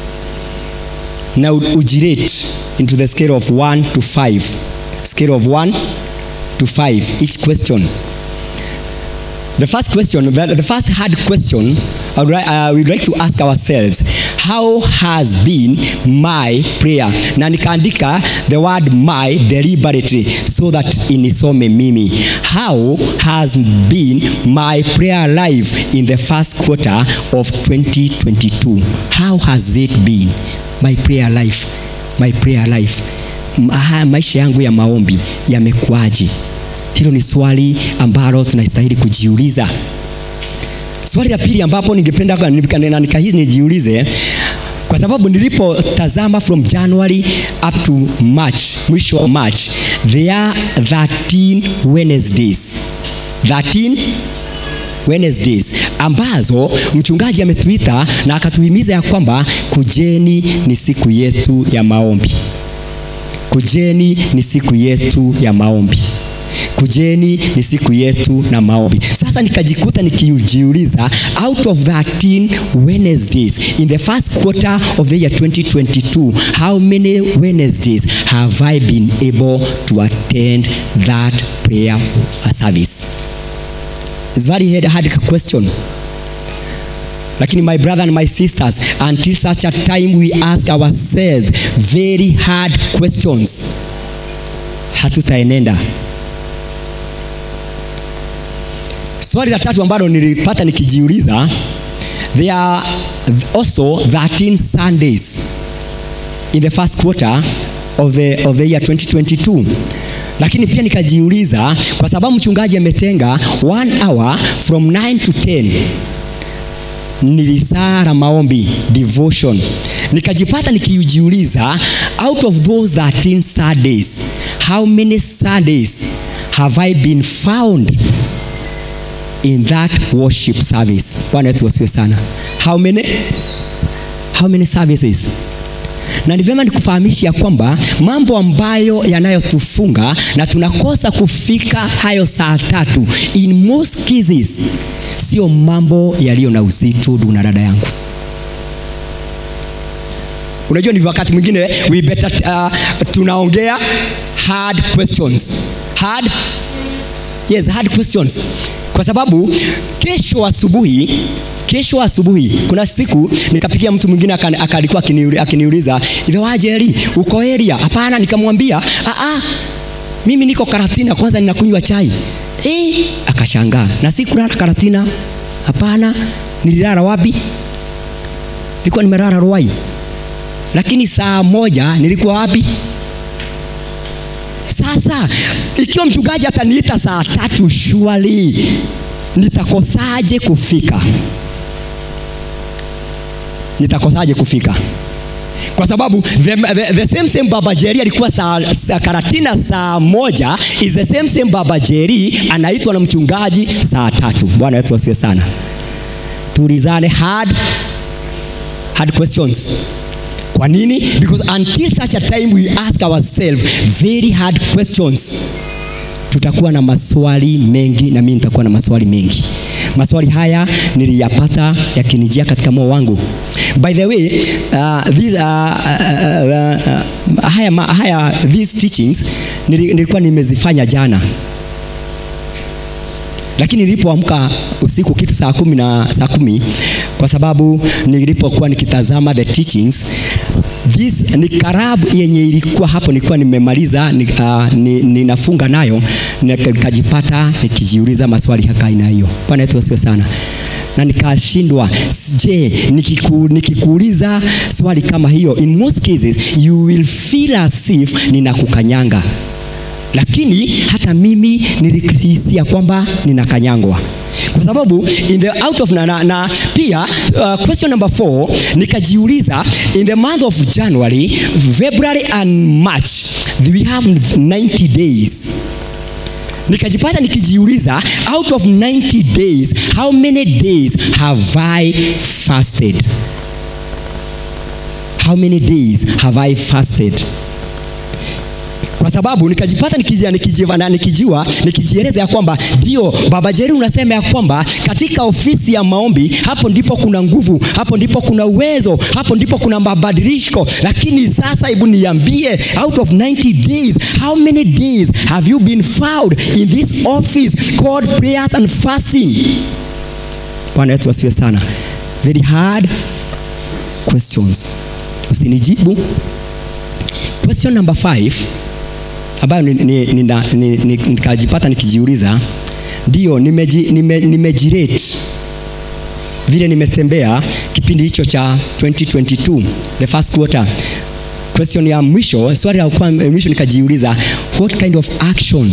Na ujirate into the scale of one to five. Scale of one to five each question. The first question, the first hard question, uh, we'd like to ask ourselves, how has been my prayer? Na nikaandika the word my deliberately so that inisome mimi. How has been my prayer life in the first quarter of twenty twenty-two? How has it been my prayer life? My prayer life. Ma, maisha yangu ya maombi yamekuaje? Hilo ni swali ambalo tunastahili kujiuliza. Swali la pili ambapo ningependa nikanena nikahizi nijiulize, kwa sababu nilipotazama from January up to March, mwisho wa March, there are thirteen Wednesdays. thirteen Wednesdays ambazo mchungaji ametuita na akatuhimiza ya kwamba kujeni ni siku yetu ya maombi. Kujeni ni siku yetu ya maombi. Kujeni ni siku yetu na maombi. Sasa nikajikuta nikijiuliza, out of thirteen Wednesdays in the first quarter of the year twenty twenty-two, how many Wednesdays have I been able to attend that prayer service? It's very hard question. Lakini my brother and my sisters, until such a time we ask ourselves very hard questions, hatutaenenda. Swali la tatu ambalo nilipata nikijiuliza, there are also thirteen Sundays in the first quarter of the, of the year twenty twenty-two. Lakini pia nikajiuliza, kwa sababu mchungaji ametenga one hour from nine to ten nilisara maombi, devotion. Nikajipata nikijiuliza, out of those thirteen Sundays, how many Sundays have I been found in that worship service? Bwana wetu wasiwe sana. How many? How many services? Na ni vyema nikufahamisha kwamba mambo ambayo yanayotufunga na tunakosa kufika hayo saa tatu, in most cases sio mambo yaliyo na uzito, ndugu na dada yangu. Unajua ni wakati mwingine we better uh, tunaongea hard questions. Hard? Yes, hard questions. Kwa sababu kesho asubuhi, kesho asubuhi kuna siku nikapigia mtu mwingine akalikuwa akiniuliza, "Ile wajeri uko area?" Hapana, nikamwambia, "Ah ah, mimi niko Karatina, kwanza ninakunywa chai." Eh, akashangaa. "Na siku na Karatina?" "Hapana, nililala wapi?" "Nilikuwa nimelala Ruai." "Lakini saa moja nilikuwa wapi?" Sasa ikiwa mchungaji ataniita saa tatu, surely nitakosaje kufika? Nitakosaje kufika? Kwa sababu the, the, the same same Baba Jerry alikuwa saa, saa Karatina saa moja, is the same same Baba Jerry anaitwa na mchungaji saa tatu. Bwana wetu wasiwe sana. Tulizane hard hard questions. Kwa nini? Because until such a time we ask ourselves very hard questions, tutakuwa na maswali mengi na mimi nitakuwa na maswali mengi. Maswali haya niliyapata yakinijia katika moyo wangu. By the way, uh, these uh, uh, uh, uh, haya, haya these teachings nilikuwa nimezifanya jana. Lakini nilipoamka usiku kitu saa kumi na saa kumi, kwa sababu nilipokuwa nikitazama the teachings, this ni karabu yenye ilikuwa hapo nilikuwa nimemaliza ni, uh, ni, ninafunga nayo, nikajipata nikijiuliza maswali haka aina hiyo. Bwana yetu asifiwe sana. Na nikashindwa, je, nikiku, nikikuuliza swali kama hiyo, in most cases you will feel as if ninakukanyanga. Lakini hata mimi nilikisia kwamba ninakanyangwa. Kwa sababu in the out of na, na, na pia uh, question number four nikajiuliza, in the month of January, February and March we have ninety days. Nikajipata nikijiuliza, out of ninety days how many days have I fasted? How many days have I fasted? Kwa sababu nikajipata nikijia nikijiwa na nikijiwa nikijieleza ya kwamba ndio Baba Jerry unasema ya kwamba katika ofisi ya maombi hapo ndipo kuna nguvu, hapo ndipo kuna uwezo, hapo ndipo kuna mabadiliko. Lakini sasa hebu niambie, out of ninety days how many days have you been found in this office called prayers and fasting? Bwana yetu asifiwe sana. Very hard questions. Usinijibu. Question number five ambayo nikajipata nikijiuliza, ndio nimejirate nime, nime vile nimetembea kipindi hicho cha twenty twenty-two, the first quarter. Question ya mwisho, swali la mwisho nikajiuliza, what kind of action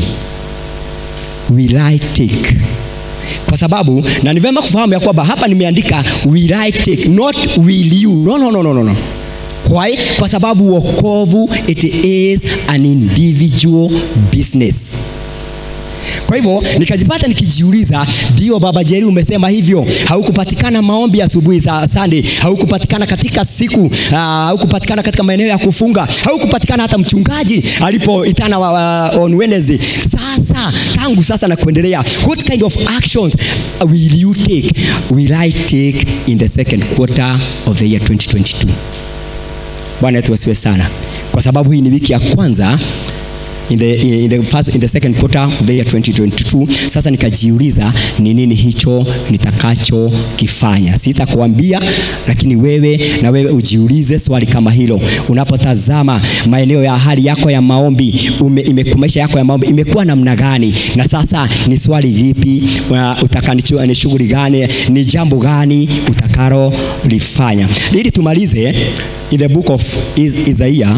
will I take? Kwa sababu na ni vema kufahamu ya kwamba hapa nimeandika will I take, not will you. No no no no no. Why? Kwa sababu wokovu it is an individual business. Kwa hivyo nikajipata nikijiuliza, ndio Baba Jerry umesema hivyo, haukupatikana maombi asubuhi za Sunday, haukupatikana katika siku, uh, haukupatikana katika maeneo ya kufunga, haukupatikana hata mchungaji alipoitana uh, on Wednesday. Sasa tangu sasa na kuendelea, what kind of actions will you take? Will I take in the second quarter of the year twenty twenty-two? Bwana yetu asifiwe sana. Kwa sababu hii ni wiki ya kwanza in the in the first in the second quarter of the year twenty twenty-two. Sasa nikajiuliza ni nini hicho nitakacho kifanya. Sitakuambia, lakini wewe na wewe ujiulize swali kama hilo. Unapotazama maeneo ya hali yako ya maombi, imekumaisha yako ya maombi imekuwa namna gani? Na sasa ni swali lipi uh, utakanichua, ni shughuli gani, ni jambo gani utakalo lifanya? Ili tumalize in the book of Isaiah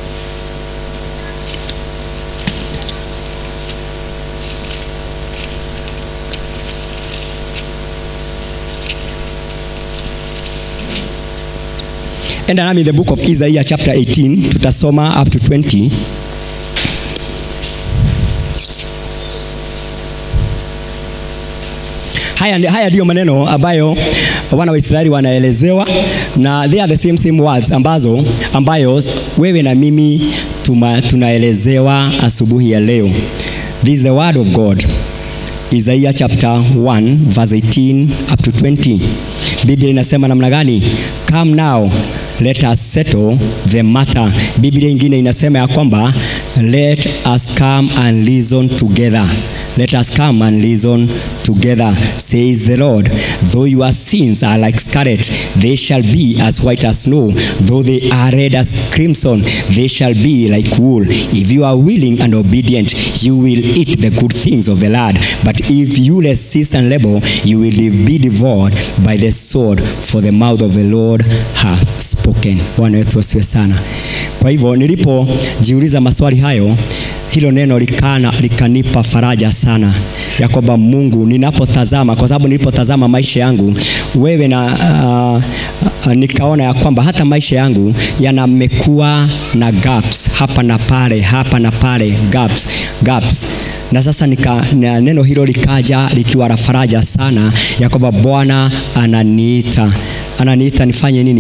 and I'm in the book of Isaiah chapter eighteen, tutasoma up to twenty. Haya haya ndio maneno ambayo wana wa Israeli wanaelezewa, na they are the same same words ambazo ambayo wewe na mimi tuma, tunaelezewa asubuhi ya leo. This is the word of God. Isaiah chapter one verse eighteen up to twenty. Biblia inasema namna gani? Come now, let us settle the matter. Biblia ingine inasema ya kwamba let us come and reason together. Let us come and reason together, says the Lord. Though your sins are like scarlet, they shall be as white as snow. Though they are red as crimson, they shall be like wool. If you are willing and obedient, you will eat the good things of the land. But if you resist and rebel, you will be devoured by the sword, for the mouth of the Lord hath spoken. Bwana wetu asifiwe sana. Kwa hivyo nilipojiuliza maswali hayo, hilo neno likana likanipa faraja sana ya kwamba Mungu, ninapotazama, kwa sababu nilipotazama maisha yangu wewe na uh, uh, nikaona ya kwamba hata maisha yangu yanamekuwa na gaps hapa na pale, hapa na pale, gaps gaps na sasa nika, na neno hilo likaja likiwa la faraja sana ya kwamba Bwana ananiita ananiita nifanye nini?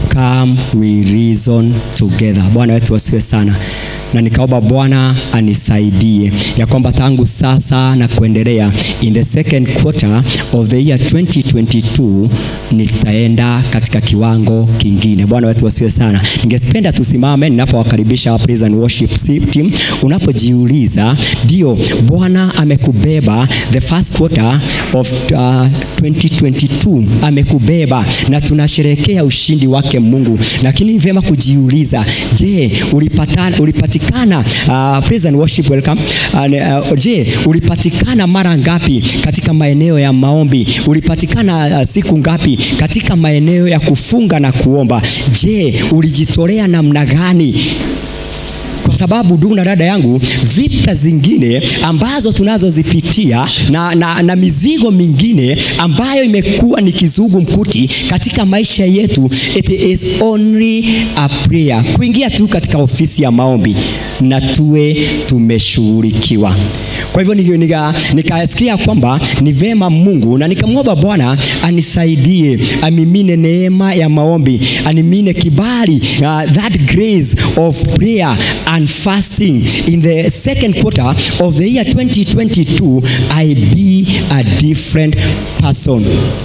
come we reason together. Bwana wetu wasiwe sana. Na nikaomba Bwana anisaidie ya kwamba tangu sasa na kuendelea in the second quarter of the year twenty twenty-two nitaenda katika kiwango kingine. Bwana wetu wasiwe sana. Ningependa tusimame ninapowakaribisha praise and worship team. Unapojiuliza, ndio Bwana amekubeba the first quarter of uh, twenty twenty-two, amekubeba na tunasherehekea ushindi wake Mungu. Lakini ni vyema kujiuliza, je, ulipata ulipatikana uh, praise and worship welcome uh, uh, je, ulipatikana mara ngapi katika maeneo ya maombi? Ulipatikana uh, siku ngapi katika maeneo ya kufunga na kuomba? Je, ulijitolea namna gani? Kwa sababu ndugu na dada yangu, vita zingine ambazo tunazozipitia na, na, na mizigo mingine ambayo imekuwa ni kizugu mkuti katika maisha yetu, it is only a prayer. Kuingia tu katika ofisi ya maombi na tuwe tumeshughulikiwa. Kwa hivyo nika nikasikia kwamba ni vema Mungu, na nikamwomba Bwana anisaidie, amimine neema ya maombi, animine kibali, uh, that grace of prayer and fasting in the second quarter of the year twenty twenty-two. I be a different person.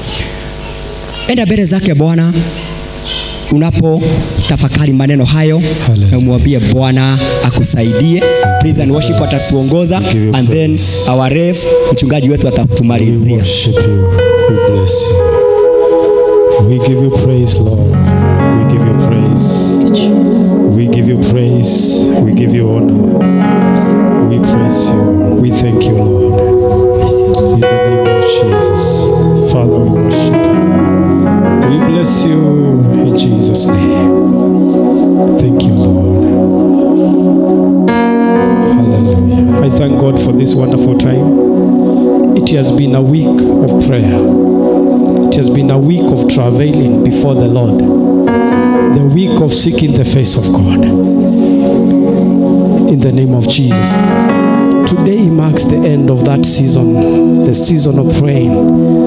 Enda mbele zake Bwana unapo tafakari maneno hayo, na mwambie Bwana akusaidie. Praise and worship atatuongoza, and then our ref mchungaji wetu atatumalizia. We worship you. We bless you. We give you praise, Lord. We give you praise. We give you praise. We give you honor. We praise you. We thank you, Lord. In the name of Jesus. Father, we worship you. We bless you in Jesus' name. Thank you, Lord. Hallelujah. I thank God for this wonderful time. It has been a week of prayer. It has been a week of travailing before the Lord. The week of seeking the face of God. In the name of Jesus. Today marks the end of that season, the season of praying.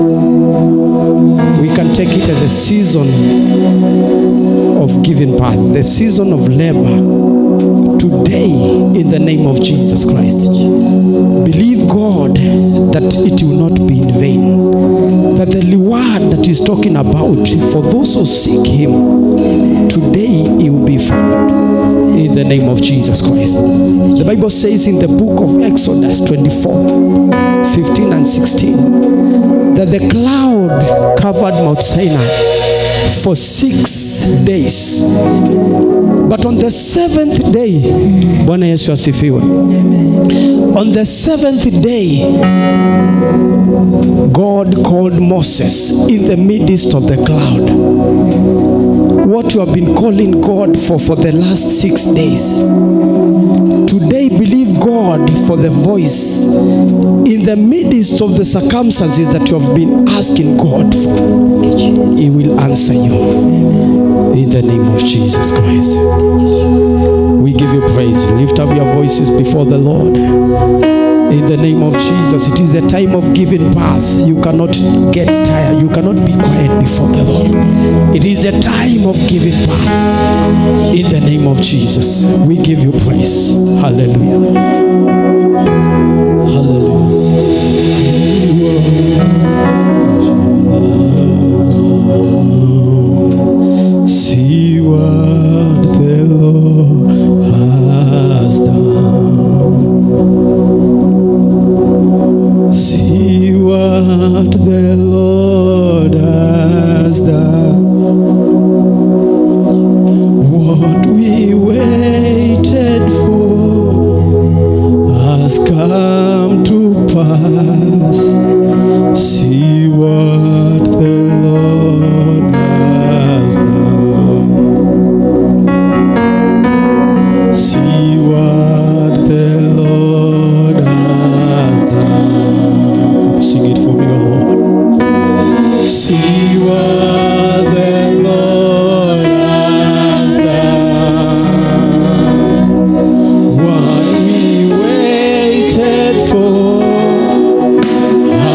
We can take it as a season of giving birth, the season of labor. Today, in the name of Jesus Christ, believe God that it will not be in vain, that the reward that he's talking about for those who seek him, today he will be found. In the name of Jesus Christ. The Bible says in the book of Exodus twenty-four, fifteen and sixteen, that the cloud covered Mount Sinai for six days. But on the seventh day, Bwana Yesu asifiwe. On the seventh day, God called Moses in the midst of the cloud. What you have been calling God for for the last six days. Today, believe God for the voice in the midst of the circumstances that you have been asking God for. He will answer you in the name of Jesus Christ. We give you praise. Lift up your voices before the Lord. In the name of Jesus, it is the time of giving birth. You cannot get tired. You cannot be quiet before the Lord. It is the time of giving birth. In the name of Jesus, we give you praise. Hallelujah. Hallelujah. See what the Lord has done. See what the Lord has done. What we waited for has come to pass. See what the Lord has done. See what the Lord has done. Sing it for me, oh Lord. See what the Lord has done. What we waited for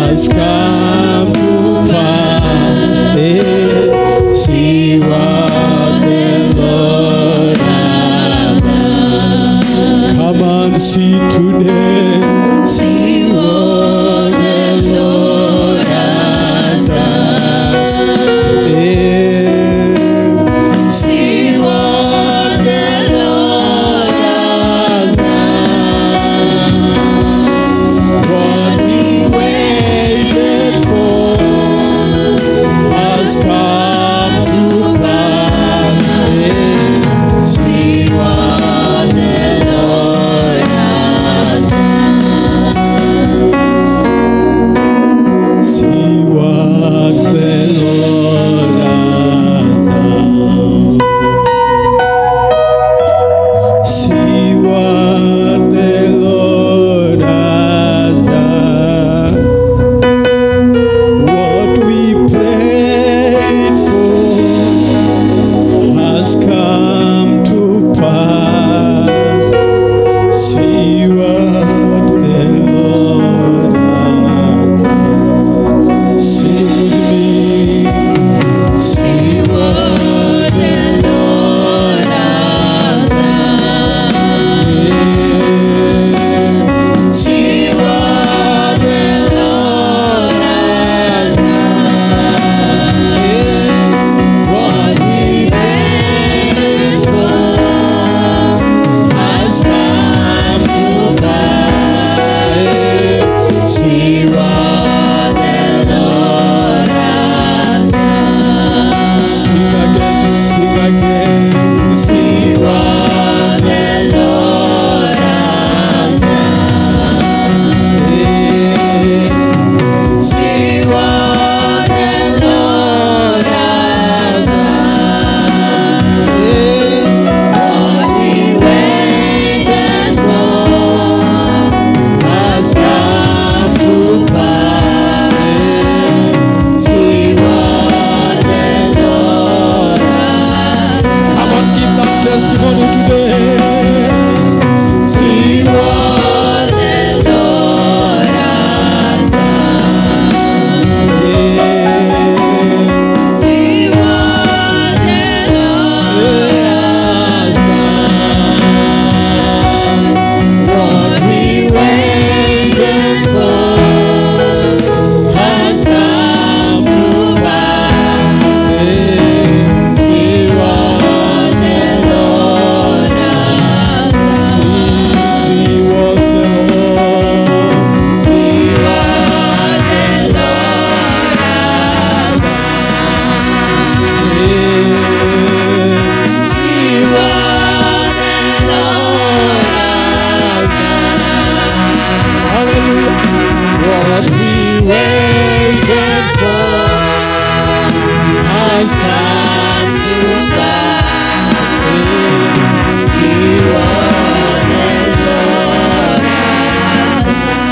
has come to pass. See what the Lord has done.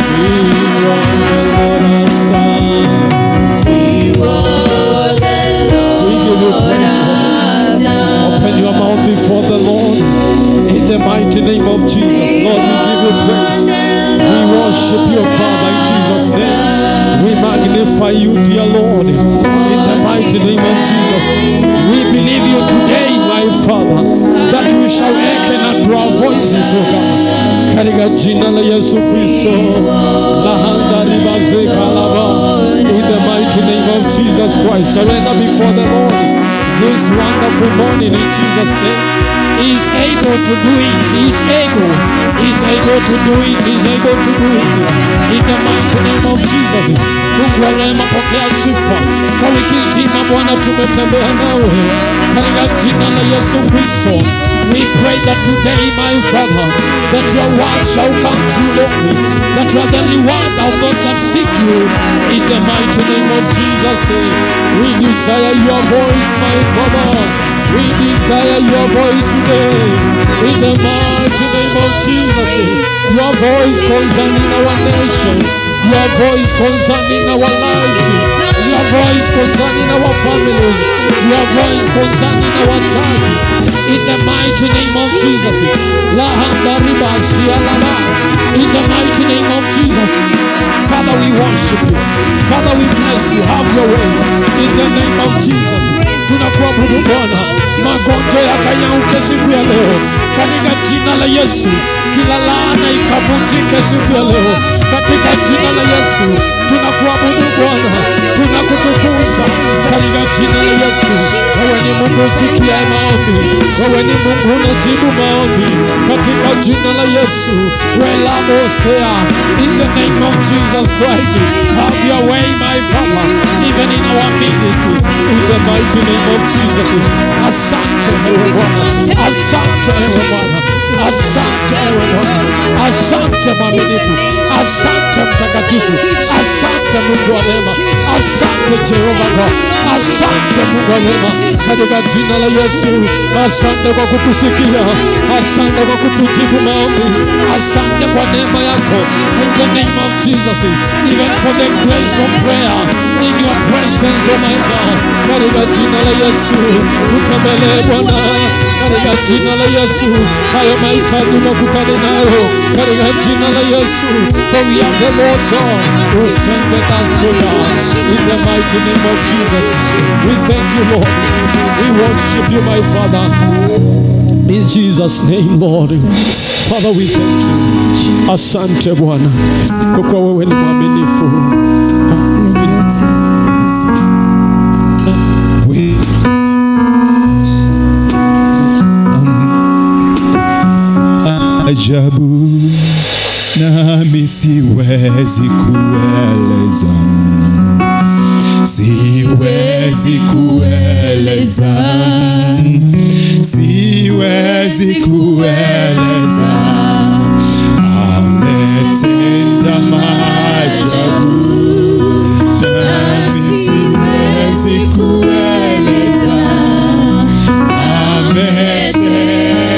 See what the Lord has done. Open your mouth before the Lord. In the mighty name of Jesus, Lord, we give you praise. We worship your Father in Jesus' name. We magnify you, dear Lord. In the mighty name of Jesus, we believe you today, my Father, that we shall hearken unto our voices, O God. Katika jina la Yesu Kristo, lahanda libaze kalaba. In the mighty name of Jesus Christ, surrender before the Lord this wonderful morning in Jesus' name. He is able to do it. He is able. He is able to do it. He is able to do it. In the mighty name of Jesus. Mungu wa rehema, pokea sifa. Kwa wiki nzima Bwana tumetembea nawe. Katika jina la Yesu Kristo. We pray that today, my Father, that your word shall come true, Lord. That you are the only one of those that seek you. In the mighty name of Jesus. We desire your voice, my Father. We desire your voice today. In the mighty name of Jesus. Your voice concerning our nation. Your voice concerning our lives. Your voice concerning our families. Your voice concerning our church. In the mighty name of Jesus. In the mighty name of Jesus. Father, we worship you. Father, we bless you. Have your way. In the name of Jesus. Tunakuabudu Bwana. Magonjwa yakanyauke siku ya leo. Katika jina la Yesu. Kila laana ikavunjike siku ya leo. Katika jina la Yesu. Tunakuabudu Bwana. Tunakutukuza. Katika jina la Yesu. Wewe ni Mungu usikiaye maombi. Wewe ni Mungu unajibu maombi. Katika jina la Yesu. Welabostea. In the name of Jesus Christ. Have your way, my Father. Even in our meeting. In the mighty name of Jesus. Asante ewe Bwana. Asante ewe Bwana. Asante ewe Bwana. Asante mwaminifu. Asante mtakatifu. Asante Mungu wa neema. Asante Jehova God. Asante Mungu wa neema. Katika jina la Yesu. Asante kwa kutusikia. Asante kwa kutujibu maombi. Asante kwa neema yako. In the name of Jesus. Even for the grace of prayer. In your presence, oh my God. Katika jina la Yesu. Utembelee Bwana. Katika jina la Yesu. Hayo mahitaji makutane nayo. Katika jina la Yesu. For we are the Lord God who sent us to God. In the mighty name of Jesus. We thank you, Lord. We worship you, my Father. In Jesus' name, Lord. Father, we thank you. Asante Bwana. Kwa kuwa wewe ni mwaminifu. Ajabu nami siwezi kueleza, siwezi kueleza, siwezi kueleza, ametenda maajabu nami siwezi kueleza, ametenda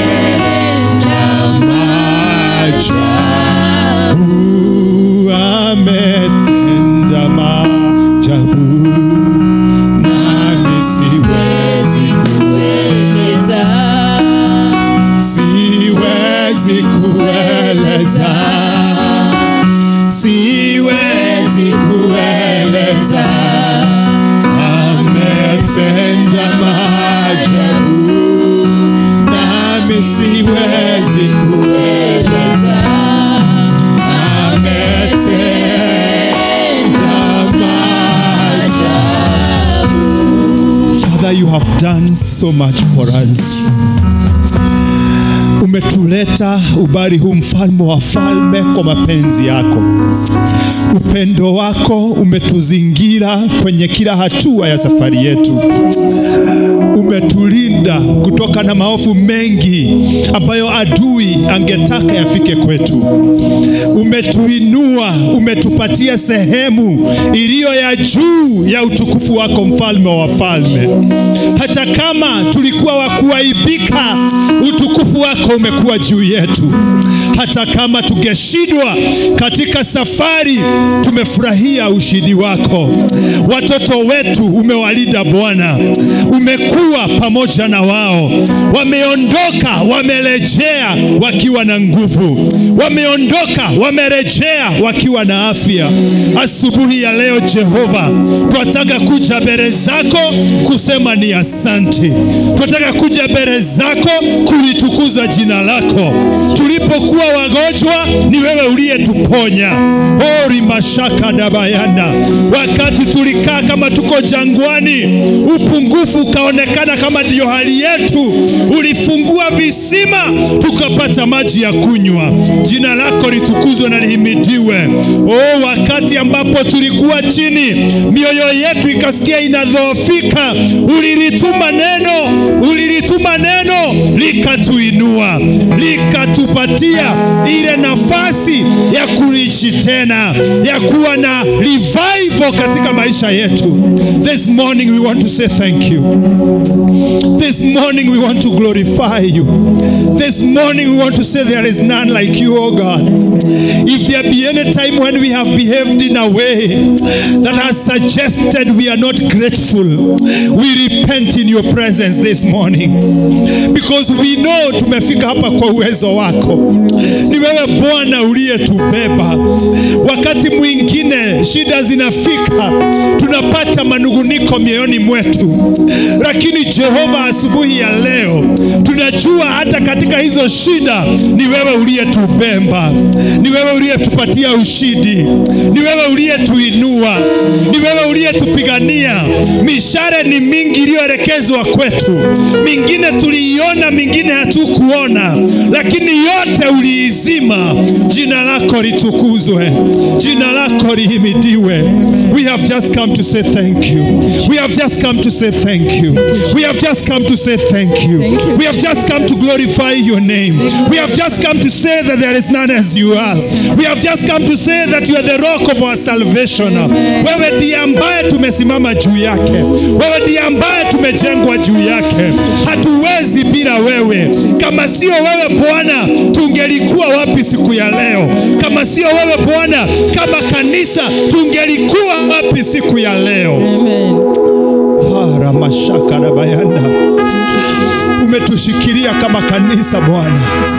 ametenda maajabu nami siwezi kueleza, siwezi kueleza, siwezi kueleza, ametenda maajabu nami siwezi kueleza. Father, you have done so much for us. Umetuleta ubari huu mfalme wa falme kwa mapenzi yako. Upendo wako umetuzingira kwenye kila hatua ya safari yetu. Umetulinda kutoka na maovu mengi ambayo adui angetaka yafike kwetu. Umetuinua, umetupatia sehemu iliyo ya juu ya utukufu wako mfalme wa falme. Hata kama tulikuwa wa kuaibika, utukufu wako umekuwa juu yetu. Hata kama tungeshindwa katika safari, tumefurahia ushindi wako. Watoto wetu umewalinda Bwana. Umekuwa pamoja na wao. Wameondoka, wamerejea wakiwa na nguvu. Wameondoka, wamerejea wakiwa na afya. Asubuhi ya leo Jehova, tunataka kuja mbele zako kusema ni asante. Tunataka kuja mbele zako kulitukuza jina lako. Tulipokuwa wagonjwa ni wewe uliyetuponya. Ori mashaka dabayanda. Wakati tulikaa kama tuko jangwani, upungufu ukaonekana kama ndio hali yetu, ulifungua visima tukapata maji ya kunywa. Jina lako litukuzwe na lihimidiwe. Oh, wakati ambapo tulikuwa chini, mioyo yetu ikasikia inadhoofika, ulilituma neno, ulilituma neno likatuinua, likatupatia ile nafasi ya kuishi tena, ya kuwa na revival katika maisha yetu. This morning we want to say thank you. This morning we want to glorify you. This morning we want to say there is none like you, oh God. If there be any time when we have behaved in a way that has suggested we are not grateful, we repent in your presence this morning. Because we know tumefika hapa kwa uwezo wako. Ni wewe Bwana uliyetubeba. Wakati mwingine shida zinafika, tunapata manunguniko mioyoni mwetu. Lakini Jehova, asubuhi ya leo tunajua hata katika hizo shida ni wewe uliyetubeba. Ni wewe uliyetupatia ushindi. Ni wewe uliyetuinua. Ni wewe uliyetupigania. Mishale ni mingi iliyoelekezwa kwetu. Mingine tuliiona, mingine hatukuona, lakini yote uliizima. Jina lako litukuzwe. Jina lako lihimidiwe. We have just come to say thank you. We have just come to say thank you. We have just come to say thank you. We have just come to glorify your name. We have just come to say that there is none as you are. We have just come to say that you are the rock of our salvation. Wewe ndiye ambaye tumesimama juu yake. Wewe ndiye ambaye tumejengwa juu yake. Hatuwezi bila wewe. Kama sio wewe Bwana, tungelikuwa wapi siku ya leo? Kama sio wewe Bwana, kama kanisa tungelikuwa wapi siku ya leo? Amen. Hara mashaka na bayanda. Umetushikilia kama kanisa Bwana.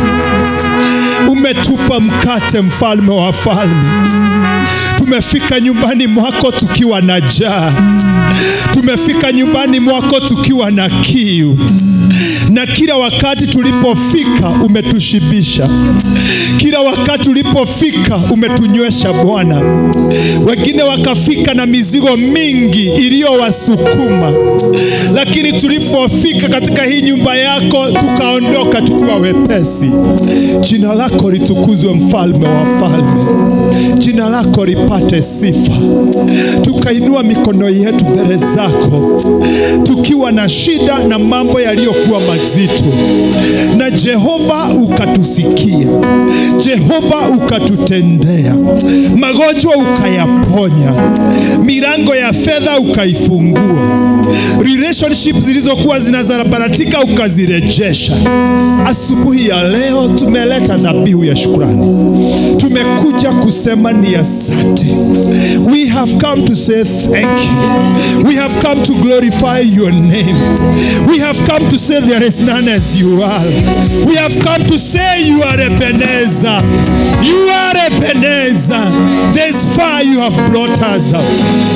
Umetupa mkate mfalme wa falme. Tumefika nyumbani mwako tukiwa na njaa. Tumefika nyumbani mwako tukiwa na kiu. Na kila wakati tulipofika umetushibisha. Kila wakati tulipofika umetunywesha Bwana. Wengine wakafika na mizigo mingi iliyowasukuma, lakini tulipofika katika hii nyumba yako tukaondoka tukiwa wepesi. Jina lako litukuzwe mfalme wa falme. Jina lako lipate sifa. Tukainua mikono yetu mbele zako tukiwa na shida na mambo yaliyokuwa mazito, na Jehova ukatusikia. Jehova ukatutendea. Magonjwa ukayaponya. Milango ya fedha ukaifungua. Relationships zilizokuwa zinazarabaratika ukazirejesha. Asubuhi ya leo tumeleta dhabihu ya shukrani. Tumekuja kusema ni asante. We have come to say thank you. We have come to glorify your name. We have come to say there is none as you are. We have come to say you are Ebenezer. You are Ebenezer. This far you have brought us.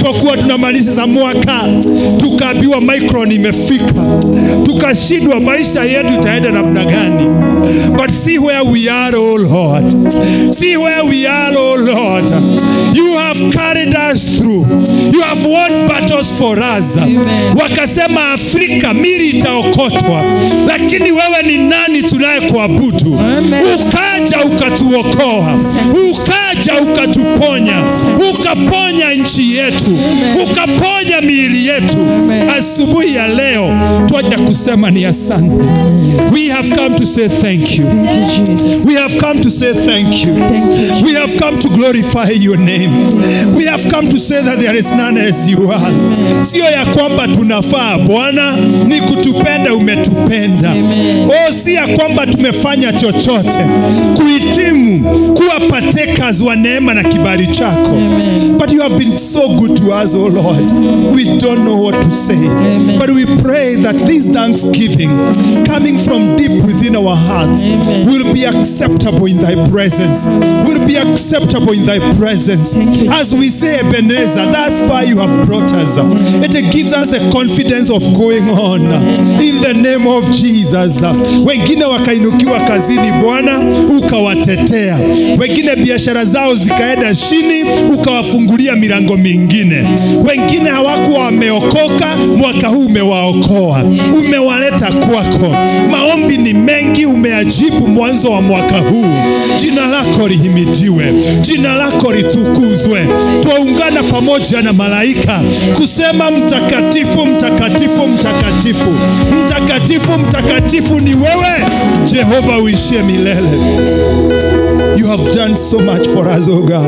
tulipokuwa tunamaliza mwaka tukaambiwa micron imefika, tukashindwa maisha yetu itaenda namna gani. But see where we are, oh Lord. See where we are, oh Lord. You have carried us through. You have won battles for us. Wakasema Afrika miri itaokotwa, lakini wewe ni nani tunayekuabudu? Ukaja ukatuokoa, ukaja ukatuponya, ukaponya nchi yetu, ukaponya miili yetu. Asubuhi ya leo twaja kusema ni asante. We have come to say thank you. Thank you, Jesus. We have come to say thank you. Thank you, We have come to glorify your name. We have come to say that there is none as you are. Sio ya kwamba tunafaa Bwana, ni kutupenda umetupenda. Oh, si ya kwamba tumefanya chochote kuhitimu kuwa partakers wa neema na kibali chako. Amen. But you have been so good to us, oh Lord. We don't know what to say. Amen. But we pray that this thanksgiving coming from deep within our hearts Amen. will be acceptable in thy presence. Will be acceptable in thy presence. You. As we say, Ebenezer, thus far you have brought us. It gives us a confidence of going on. In the name of Jesus. Wengine wakainukiwa kazini Bwana, ukawatetea. Wengine biashara zao zikaenda chini, ukawafungulia milango mingine. Wengine hawakuwa wameokoka, mwaka huu umewaokoa. Umewaleta kwako. Maombi ni mengi, umeajibu mwanzo wa mwaka huu. Jina lako lihimidiwe, jina lako litukuzwe. Twaungana pamoja na malaika kusema mtakatifu, mtakatifu, mtakatifu, mtakatifu, mtakatifu ni wewe Jehova uishie milele. You have done so much for us, oh God.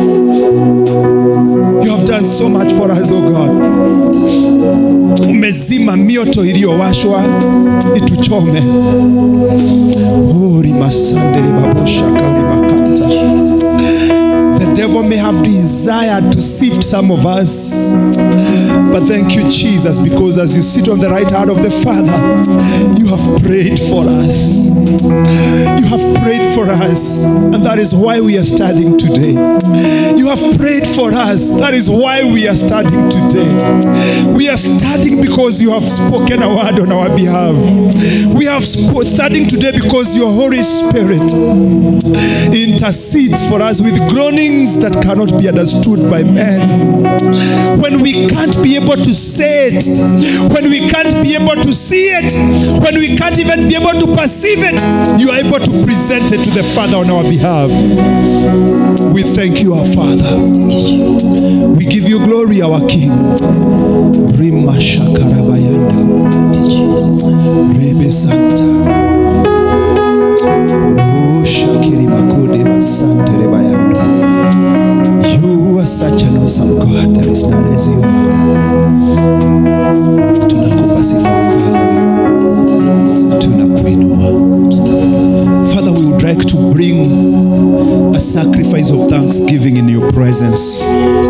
You have done so much for us, oh God. Umezima mioto iliyowashwa ituchome. Oh, rimasandere babosha karimakanta. The devil may have desired to sift some of us, but thank you, Jesus, because as you sit on the right hand of the Father, you have prayed for us. You have prayed for us, and that is why we are studying today. You have prayed for us, that is why we are studying today. We are studying because you have spoken a word on our behalf. We have sp- studying today because your Holy Spirit intercedes for us with groanings that cannot be understood by men. When we can't be able to say it, when we can't be able to see it, when we can't even be able to perceive it, you are able to present it to the Father on our behalf. We thank you, our Father. We give you glory, our King. Rima shakarabayanda. Rebe Santa. Oh, shakiri makode basante rebayanda. You are such an awesome God. There is none as you are. Tunakupa sifa mfalme. Tunakuinua. Father, we would like to bring a sacrifice of thanksgiving in your presence.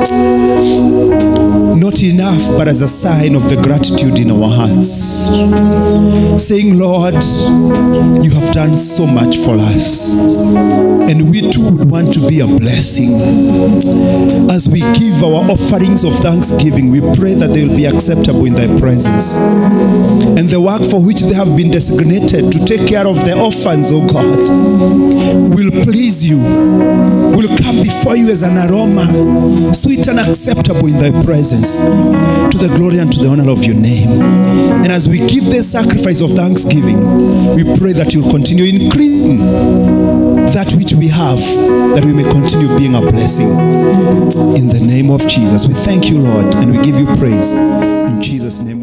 Not enough, but as a sign of the gratitude in our hearts. Saying, Lord, you have done so much for us. And we too would want to be a blessing. As we give our offerings of thanksgiving, we pray that they will be acceptable in thy presence. And the work for which they have been designated to take care of the orphans, O God, will please you, will come before you as an aroma, sweet and acceptable in thy presence, to the glory and to the honor of your name. And as we give this sacrifice of thanksgiving, we pray that you'll continue increasing that which we have, that we may continue being a blessing. In the name of Jesus, we thank you, Lord, and we give you praise. In Jesus' name.